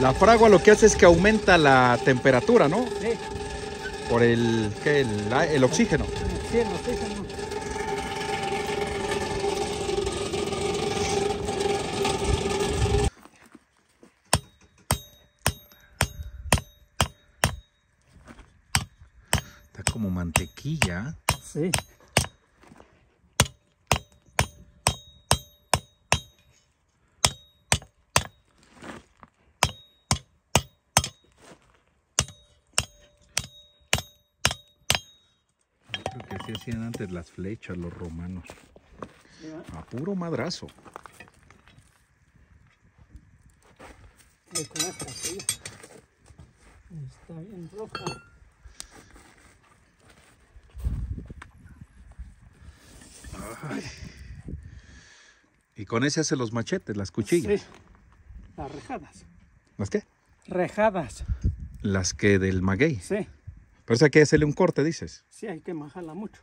La fragua lo que hace es que aumenta la temperatura, ¿no? Sí, Por el oxígeno. sí, el oxígeno. Está como mantequilla. Sí. Creo que así hacían antes las flechas los romanos. Ya, A puro madrazo. ahí con esta aquí. Está bien roja. Y con ese hace los machetes, las cuchillas. Sí, las rejadas. ¿Las qué? Rejadas. Las que del maguey. Sí, Pero esa hay que hacerle un corte, dices. sí, hay que majarla mucho.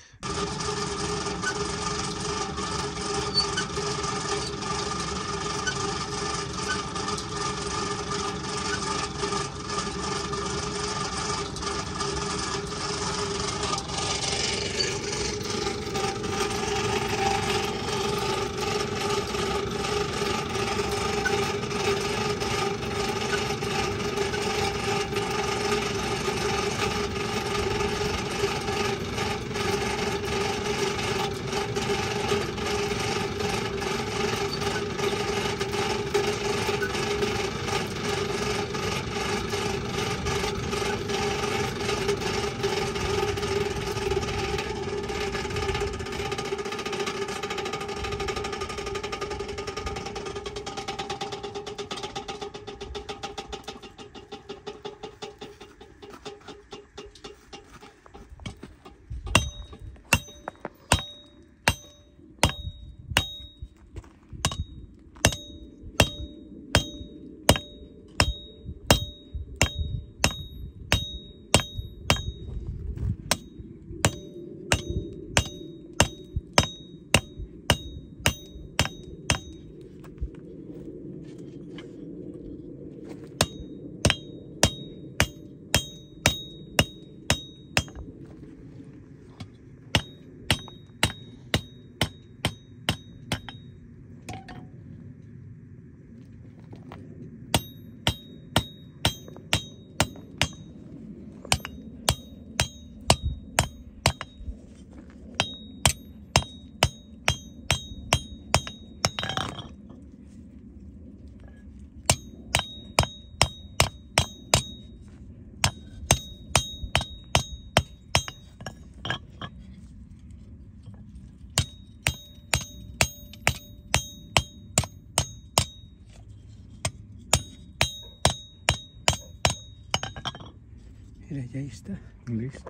Mira, ya ahí está. Listo.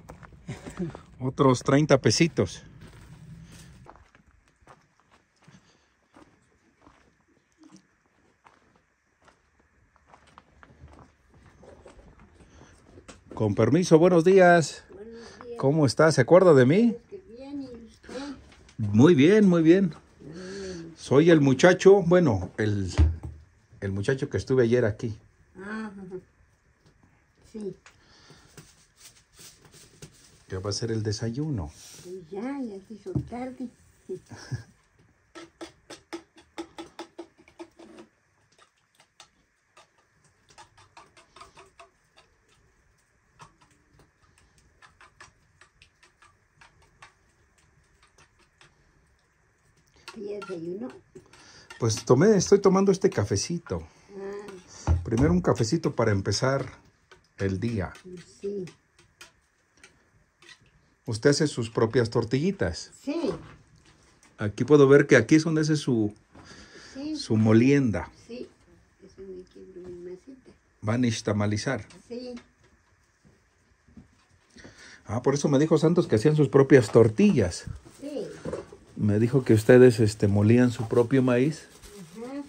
Otros 30 pesitos. Con permiso, buenos días. ¿Cómo está? ¿Se acuerda de mí? Muy bien, muy bien. Soy el muchacho, bueno, el muchacho que estuve ayer aquí. Ajá. Sí, Ya va a ser el desayuno. pues ya se hizo tarde. ¿Ya desayunó? Pues estoy tomando este cafecito. Primero un cafecito para empezar el día. Sí. Usted hace sus propias tortillitas. Sí, Aquí puedo ver que aquí es donde hace su molienda. sí. Eso me quiero mi masita. Van a nixtamalizar. Sí. Ah, por eso me dijo Santos que hacían sus propias tortillas. Sí. Me dijo que ustedes molían su propio maíz. Ajá.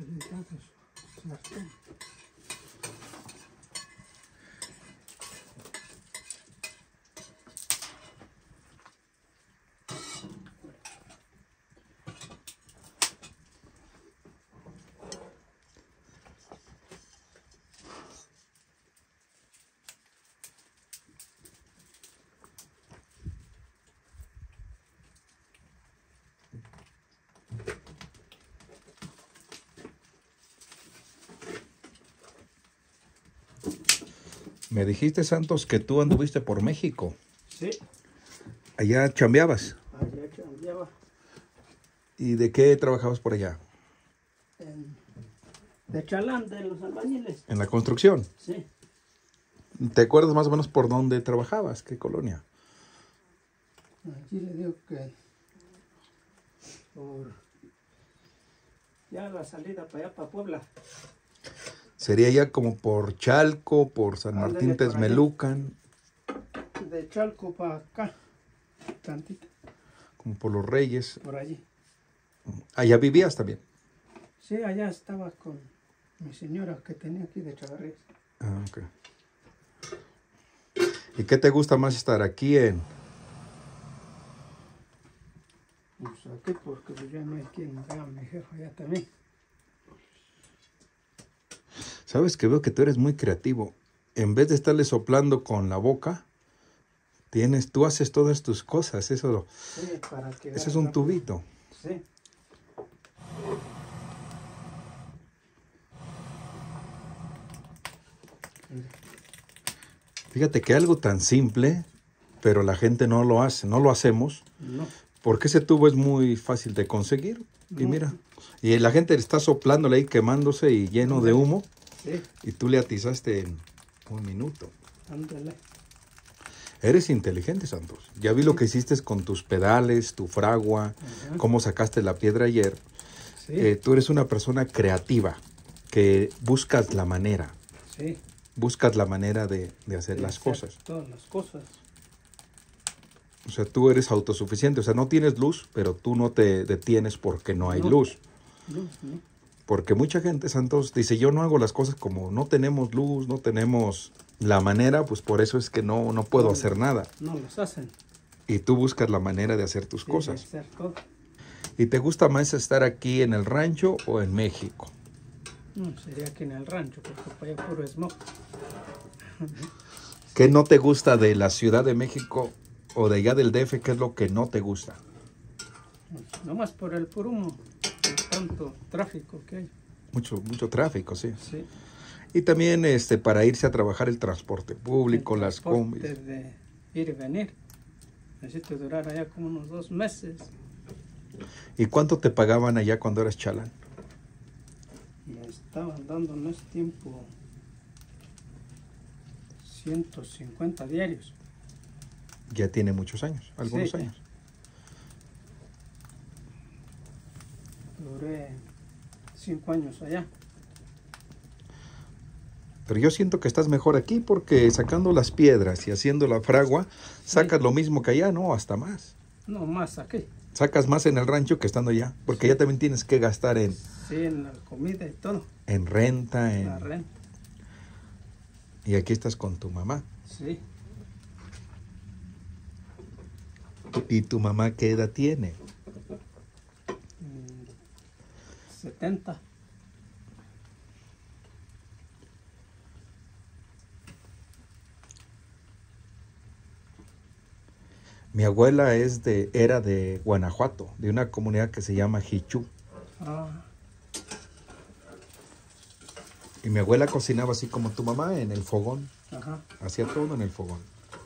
Me dijiste, Santos, que tú anduviste por México. Sí, Allá chambeabas. allá cambiaba ¿Y de qué trabajabas por allá? de chalán de los albañiles. En la construcción. Sí, ¿Te acuerdas más o menos por dónde trabajabas? ¿Qué colonia? aquí le digo que por ya la salida para allá, para Puebla. Sería ya como por Chalco, por San Ándale, Martín por allá. Texmelucan, De Chalco para acá, tantito, como por Los Reyes. por allí. Allá vivías también. Sí, allá estaba con mi señora que tenía aquí de Chavarrías. Ah, ok. ¿Y qué te gusta más estar aquí en? Pues aquí porque pues ya no hay quien vea a mi jefa allá también. Sabes que veo que tú eres muy creativo. En vez de estarle soplando con la boca, tú haces todas tus cosas. Eso Sí, para que es un tubito. Sí. Fíjate que algo tan simple, pero la gente no lo hace, no lo hacemos, No, porque ese tubo es muy fácil de conseguir. Y No. mira, y la gente está soplándole ahí, quemándose y lleno de humo, sí, y tú le atizaste en 1 minuto. ándale. Eres inteligente, Santos. Ya vi lo que hiciste con tus pedales, tu fragua, Ajá. cómo sacaste la piedra ayer. Sí, Tú eres una persona creativa, que buscas la manera sí. de hacer de las hacer cosas. Todas las cosas. O sea, tú eres autosuficiente. O sea, no tienes luz, pero tú no te detienes porque no hay No. luz. No, no. Porque mucha gente, Santos, dice, yo no hago las cosas como no tenemos luz, no tenemos la manera, pues por eso es que no puedo No. hacer nada. No los hacen. Y tú buscas la manera de hacer tus Sí, cosas. de hacer todo. ¿Y te gusta más estar aquí en el rancho o en México? No, sería aquí en el rancho, porque para allá puro smog. ¿Qué no te gusta de la Ciudad de México o de allá del DF? ¿Qué es lo que no te gusta? Nomás por el puro humo, el tanto tráfico que hay. Mucho tráfico, sí. Sí. Y también para irse a trabajar el transporte público, El las transporte combis. de ir y venir. Necesito durar allá como unos 2 meses. ¿Y cuánto te pagaban allá cuando eras chalán? Me estaban dando en ese tiempo 150 diarios. Ya tiene muchos años, algunos Sí. años. Duré 5 años allá. Pero yo siento que estás mejor aquí porque sacando las piedras y haciendo la fragua, sacas lo mismo que allá, ¿no? Hasta más. No, más aquí. Sacas más en el rancho que estando allá, porque Sí. ya también tienes que gastar Sí, en la comida y todo. en renta, La renta. y aquí estás con tu mamá. Sí. ¿Y tu mamá qué edad tiene? 70. Mi abuela era de Guanajuato, de una comunidad que se llama Jichú. Ah, Y mi abuela cocinaba así como tu mamá en el fogón. ajá. Hacía todo en el fogón.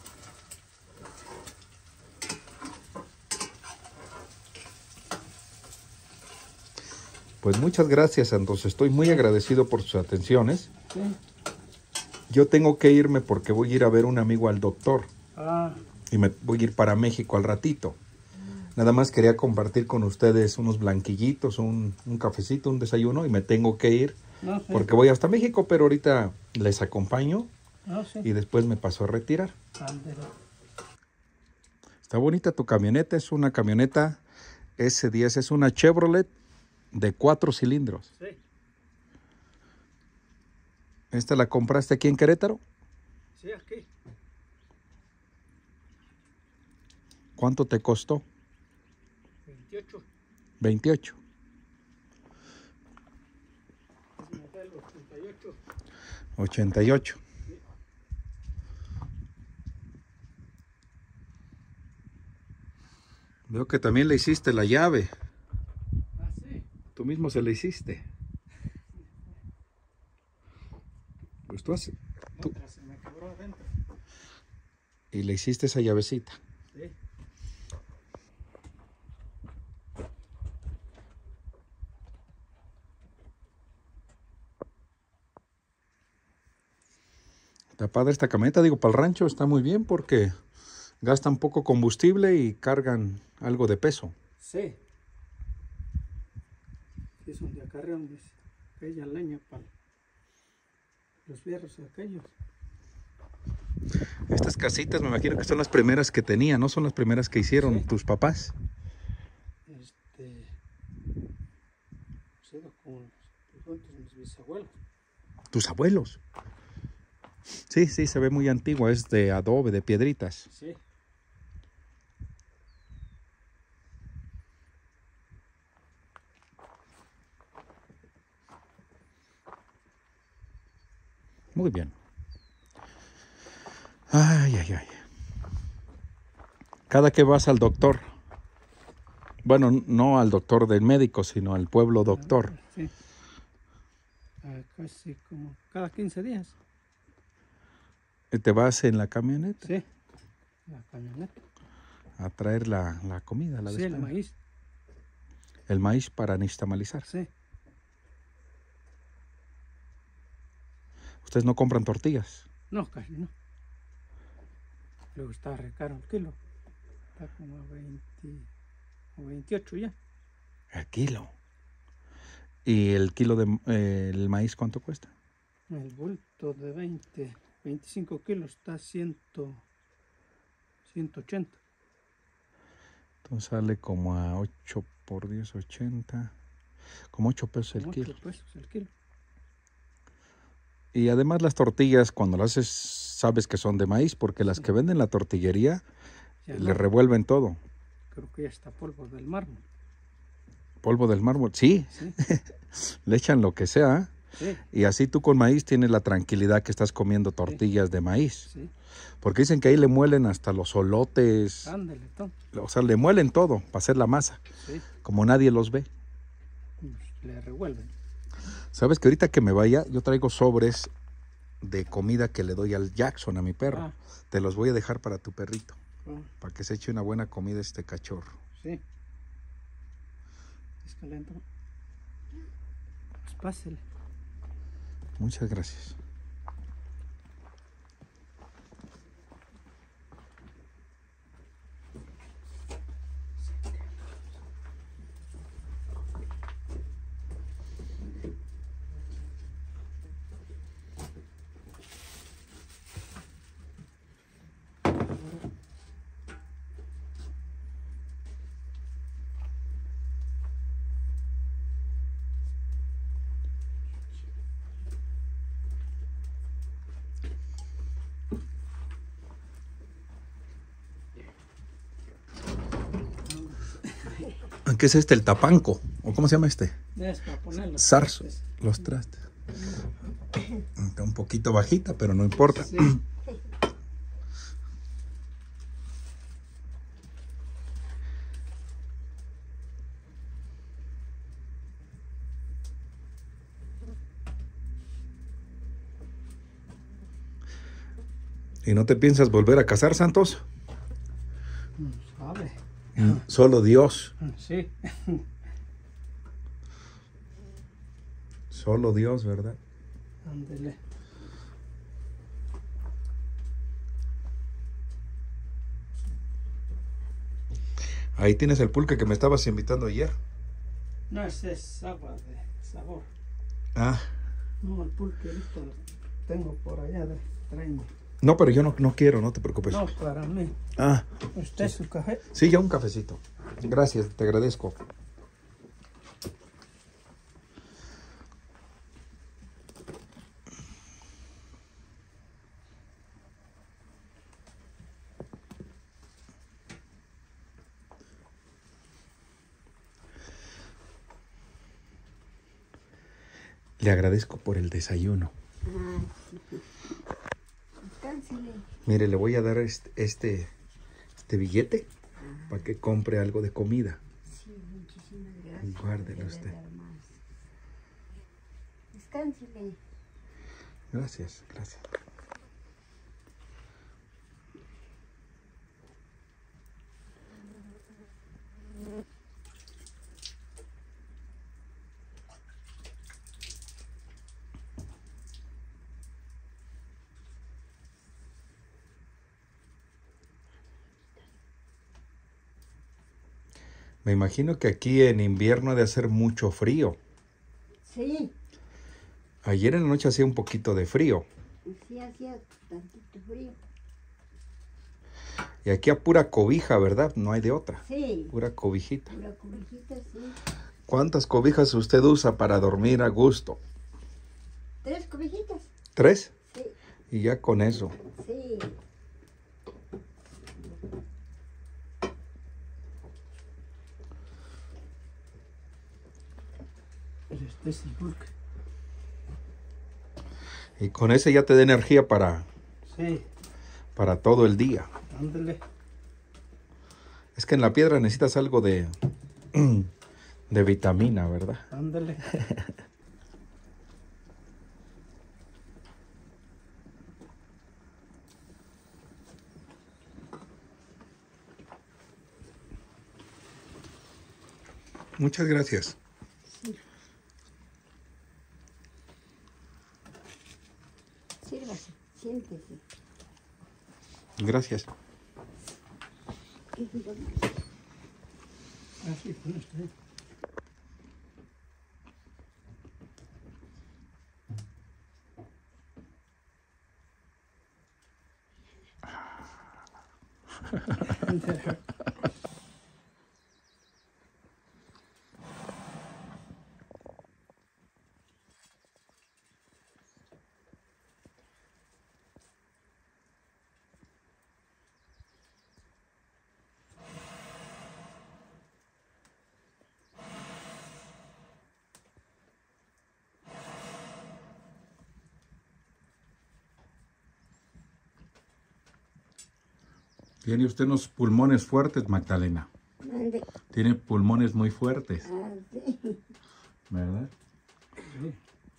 Pues muchas gracias, Santos. Estoy muy agradecido por sus atenciones. Sí. Yo tengo que irme porque voy a ir a ver a un amigo al doctor. Ah, Y me voy a ir para México al ratito. Nada más quería compartir con ustedes unos blanquillitos, un cafecito, un desayuno y me tengo que ir no sé. porque voy hasta México, pero ahorita les acompaño No sé. y después me paso a retirar. Ándale. Está bonita tu camioneta, es una camioneta S10, es una Chevrolet de 4 cilindros. Sí. ¿Esta la compraste aquí en Querétaro? Sí, aquí. ¿Cuánto te costó? 28. 28. Es modelo 88. 88. Veo que también le hiciste la llave. Ah, sí. Tú mismo se la hiciste. Pues tú haces. Otra se me quebró adentro. Y le hiciste esa llavecita. Sí. Está padre esta camioneta, digo, para el rancho está muy bien porque gastan poco combustible y cargan algo de peso. Sí. Es donde acarrean aquella leña para los fierros aquellos. Estas casitas me imagino que son las primeras que tenía, ¿no? Son las primeras que hicieron Sí. tus papás. Sido con mis bisabuelos. Tus abuelos. Sí, sí, se ve muy antigua, es de adobe, de piedritas. Sí. Muy bien. Ay, ay, ay. Cada que vas al doctor, bueno, no al doctor del médico, sino al pueblo doctor, Sí. Casi como cada 15 días. te vas en la camioneta Sí. La camioneta. a traer la comida, la Sí, el despensa. maíz. El maíz para nixtamalizar. Sí. Ustedes no compran tortillas. No, casi no. Luego está re caro el kilo. Está como a 20 o 28 ya. El kilo. ¿Y el kilo de el maíz cuánto cuesta? El bulto de 25 kilos está 180. Entonces sale como a 8 por 10, 80. Como 8 pesos el Como kilo. 8 pesos el kilo. Y además las tortillas, cuando las haces, sabes que son de maíz, porque las que venden en la tortillería Ya le no, revuelven todo. creo que ya está polvo del mármol. Polvo del mármol, sí, Sí, le echan lo que sea. sí, Y así tú con maíz tienes la tranquilidad que estás comiendo tortillas de maíz. sí. Porque dicen que ahí le muelen hasta los solotes, Ándale, Tom. o sea, le muelen todo para hacer la masa, Sí, como nadie los ve. pues, le revuelven. Sabes que ahorita que me vaya, yo traigo sobres de comida que le doy al Jackson, a mi perro. Ah. Te los voy a dejar para tu perrito, Ah, para que se eche una buena comida este cachorro. sí. Es calento. Pues pásele. Muchas gracias. ¿Qué es este? ¿El tapanco? ¿O cómo se llama este? Es para poner los Zarzo. trastes. Los trastes. Está un poquito bajita, pero no importa. Sí. ¿Y no te piensas volver a casar, Santos? Sabe. Solo Dios. Sí. Solo Dios, ¿verdad? Ándele. Ahí tienes el pulque que me estabas invitando ayer. No, ese es agua de sabor. Ah, No, el pulque ahorita lo tengo por allá de traen. no, pero yo no quiero, no te preocupes. No, para mí. Ah, ¿Usted su café? sí, ya un cafecito. Gracias, te agradezco. Le agradezco por el desayuno. Descánsele. Mire, le voy a dar este billete para que compre algo de comida. Sí, muchísimas gracias. Guárdelo Debe usted. dar más. Descánsele. Gracias, gracias. Me imagino que aquí en invierno ha de hacer mucho frío. Sí, Ayer en la noche hacía un poquito de frío. sí hacía tantito frío. Y aquí a pura cobija, ¿verdad? No hay de otra. Sí, Pura cobijita. pura cobijita, sí. ¿Cuántas cobijas usted usa para dormir a gusto? 3 cobijitas. 3. Sí, Y ya con eso. sí. Este es el bulk. Y con ese ya te da energía para Sí, todo el día. ándale. Es que en la piedra necesitas algo de vitamina, ¿verdad? Ándale. Muchas gracias. Sírvase, siéntese. Gracias. ¿Qué digo más? Así con usted. Tiene usted unos pulmones fuertes, Magdalena. Mande. Tiene pulmones muy fuertes, Ah, sí. ¿verdad? Sí.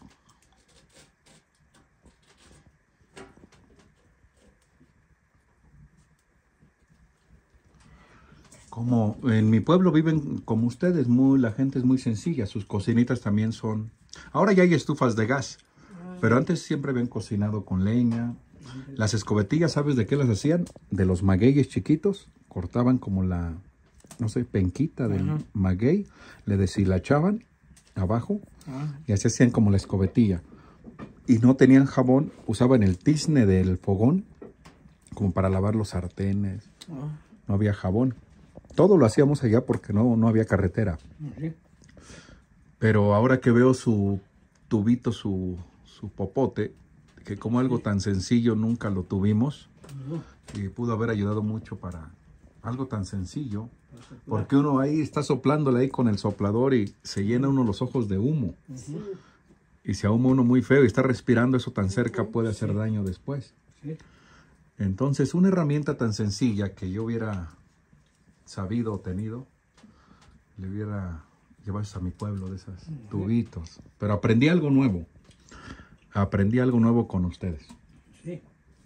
Como en mi pueblo viven como ustedes, la gente es muy sencilla, sus cocinitas también son... Ahora ya hay estufas de gas, pero antes siempre habían cocinado con leña. Las escobetillas, ¿sabes de qué las hacían? De los magueyes chiquitos, cortaban como la, no sé, penquita del maguey, le deshilachaban abajo y así hacían como la escobetilla. Y no tenían jabón, usaban el tizne del fogón como para lavar los sartenes, no había jabón. Todo lo hacíamos allá porque no había carretera. Sí. Pero ahora que veo su tubito, su popote, que como algo tan sencillo nunca lo tuvimos, y pudo haber ayudado mucho para algo tan sencillo, porque uno ahí está soplándole ahí con el soplador y se llena uno los ojos de humo. Y se ahuma uno muy feo y está respirando eso tan cerca puede hacer daño después. Sí. Entonces, una herramienta tan sencilla que yo hubiera sabido o tenido, le hubiera llevado a mi pueblo de esos tubitos. Pero aprendí algo nuevo. Aprendí algo nuevo con ustedes. Sí.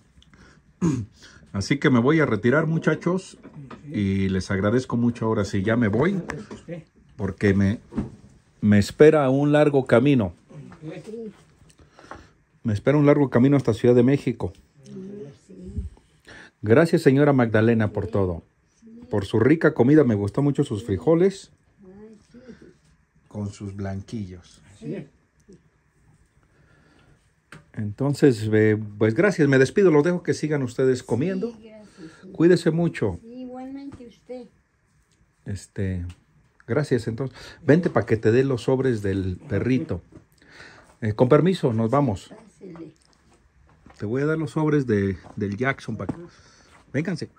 Así que me voy a retirar, muchachos, y les agradezco mucho. Ahora sí, ya me voy, Sí. porque me espera un largo camino. Sí. Me espera un largo camino hasta Ciudad de México. Gracias, señora Magdalena, por todo. Por su rica comida, me gustó mucho sus frijoles con sus blanquillos. Sí. Entonces, pues gracias, me despido, los dejo que sigan ustedes comiendo. Sí, gracias. Sí. Cuídese mucho. Sí, igualmente usted. Gracias, entonces. Vente para que te dé los sobres del perrito. Con permiso, nos vamos. Pásele. Te voy a dar los sobres del Jackson. Vénganse.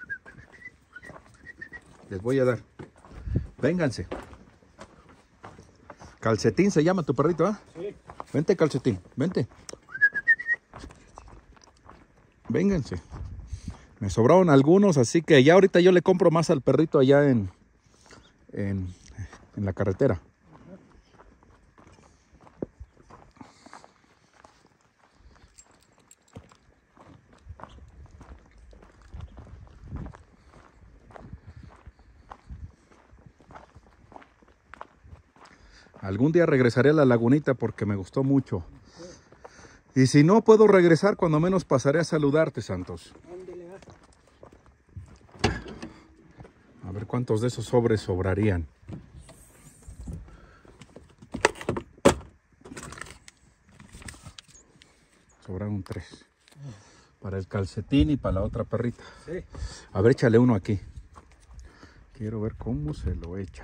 Les voy a dar. Vénganse. Calcetín se llama tu perrito, ¿ah? Sí. Vente, Calcetín, vente. Vénganse. Me sobraron algunos, así que ya ahorita yo le compro más al perrito allá en la carretera. Algún día regresaré a la lagunita porque me gustó mucho. Y si no puedo regresar, cuando menos pasaré a saludarte, Santos. A ver cuántos de esos sobres sobrarían. Sobraron 3. Para el Calcetín y para la otra perrita. Sí. A ver, échale uno aquí. Quiero ver cómo se lo echa.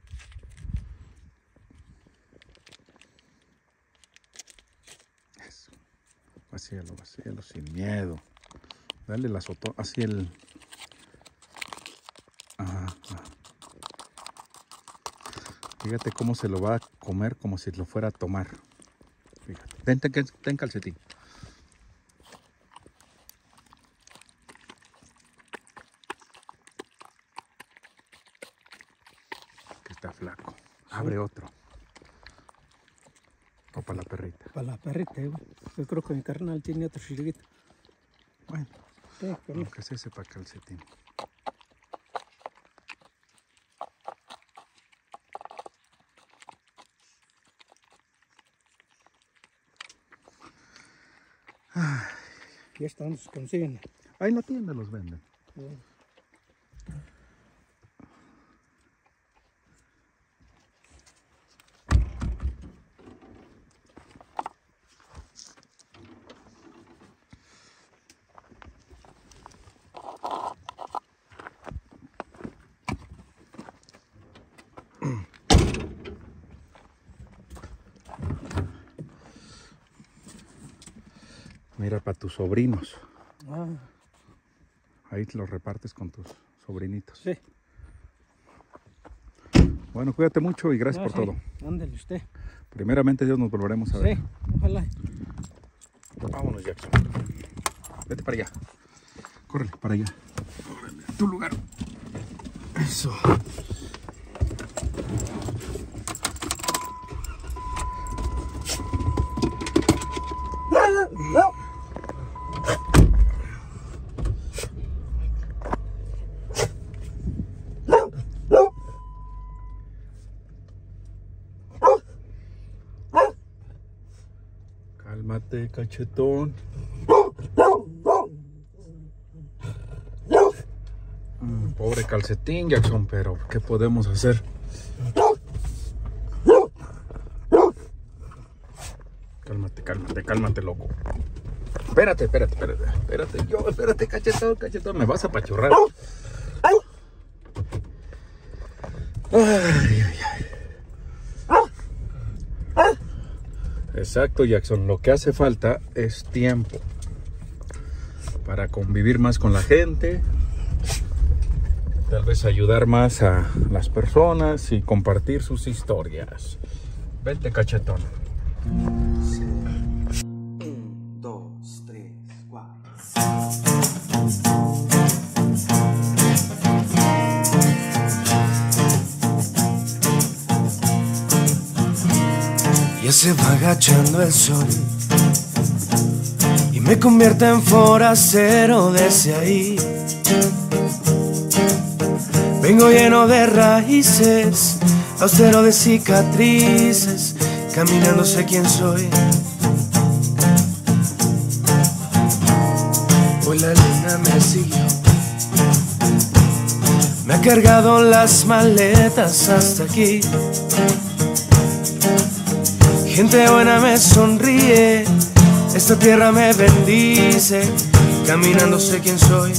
Eso. Vacíalo sin miedo. Dale la sotón, así el... Ajá. Fíjate cómo se lo va a comer como si lo fuera a tomar. Fíjate. Ten Calcetín. Que está flaco. Abre otro. O para la perrita. Para la perrita, yo creo que mi carnal tiene otro chiliguito. Bueno, Sí, lo que es ese para Calcetín. Y estos se consiguen. Ahí en la tienda los venden. Mira, para tus sobrinos. Ah, Ahí los repartes con tus sobrinitos. sí. Bueno, cuídate mucho y gracias por todo. Ándale usted. Primeramente Dios, nos volveremos a ver. Sí, ojalá. Vámonos, Jackson. Vete para allá. Córrele, para allá. Órale, a tu lugar. Eso. Cálmate, cachetón. Pobre Calcetín, Jackson, pero ¿qué podemos hacer? Cálmate, loco. Espérate, cachetón, me vas a apachurrar. Ay. Exacto, Jackson, lo que hace falta es tiempo para convivir más con la gente, tal vez ayudar más a las personas y compartir sus historias. Vente, cachetón. 1, 2, 3, 4. Ya se va agachando el sol y me convierte en forastero desde ahí. Vengo lleno de raíces, austero de cicatrices, caminando sé quién soy. Hoy la luna me siguió, me ha cargado las maletas hasta aquí. Gente buena me sonríe, esta tierra me bendice, caminando sé quién soy.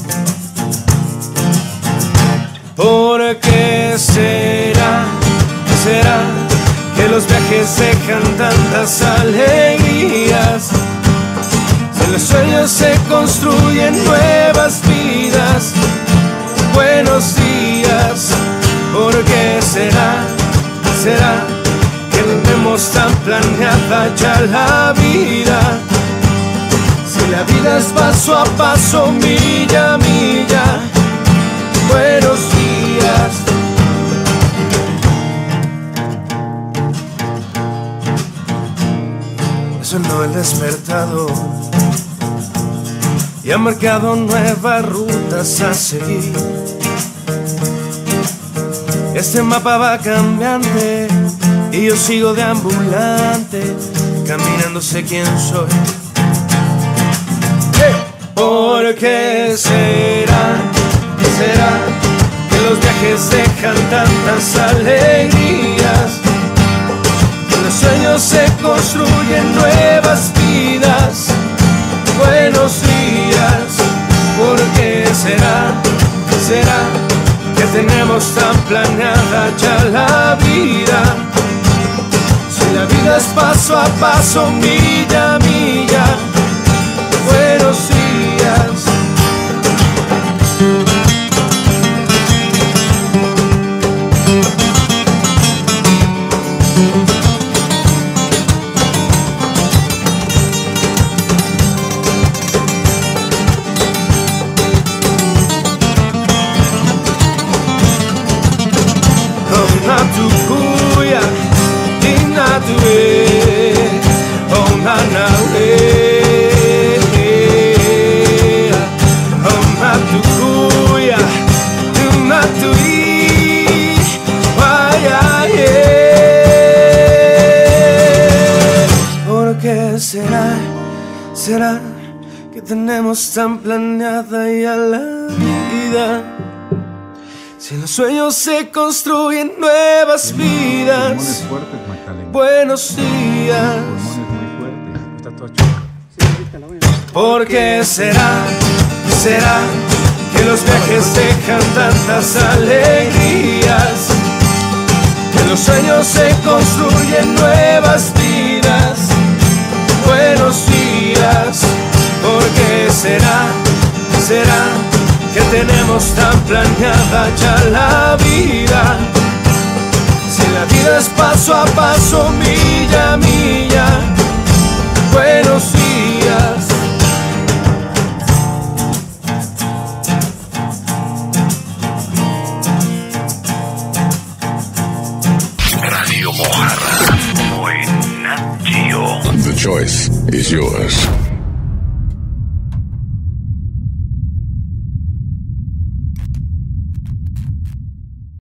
¿Por qué será que los viajes dejan tantas alegrías? Si en los sueños se construyen nuevas vidas, buenos días. ¿Por qué será que tenemos tan planeada ya la vida. Si la vida es paso a paso, milla a milla. Buenos días. Sonó el despertador y ha marcado nuevas rutas a seguir. Este mapa va cambiante y yo sigo deambulante, caminando sé quién soy. ¿Por qué será que los viajes dejan tantas alegrías? Que los sueños se construyen nuevas vidas. Buenos días. ¿Por qué será que tenemos tan planeada ya la vida? Si la vida es paso a paso, milla a milla. Buenos días. Tukuya, Dina Due, Oh Nana Oh Natukuya, Dina Dui, Vaya ¿Por qué será que tenemos tan planeada ya la vida? Si los sueños se construyen nuevas vidas. Pulmones fuertes, Magdalena. Buenos días. Pulmones muy fuertes. Está todo chueco. ¿Por qué será que los viajes dejan tantas alegrías? Que los sueños se construyen nuevas vidas. Buenos días. ¿Por qué será que tenemos tan planeada ya la vida? Si la vida es paso a paso, milla a milla. Buenos días. Radio Mojarra. Buen Nat Geo. The choice is yours.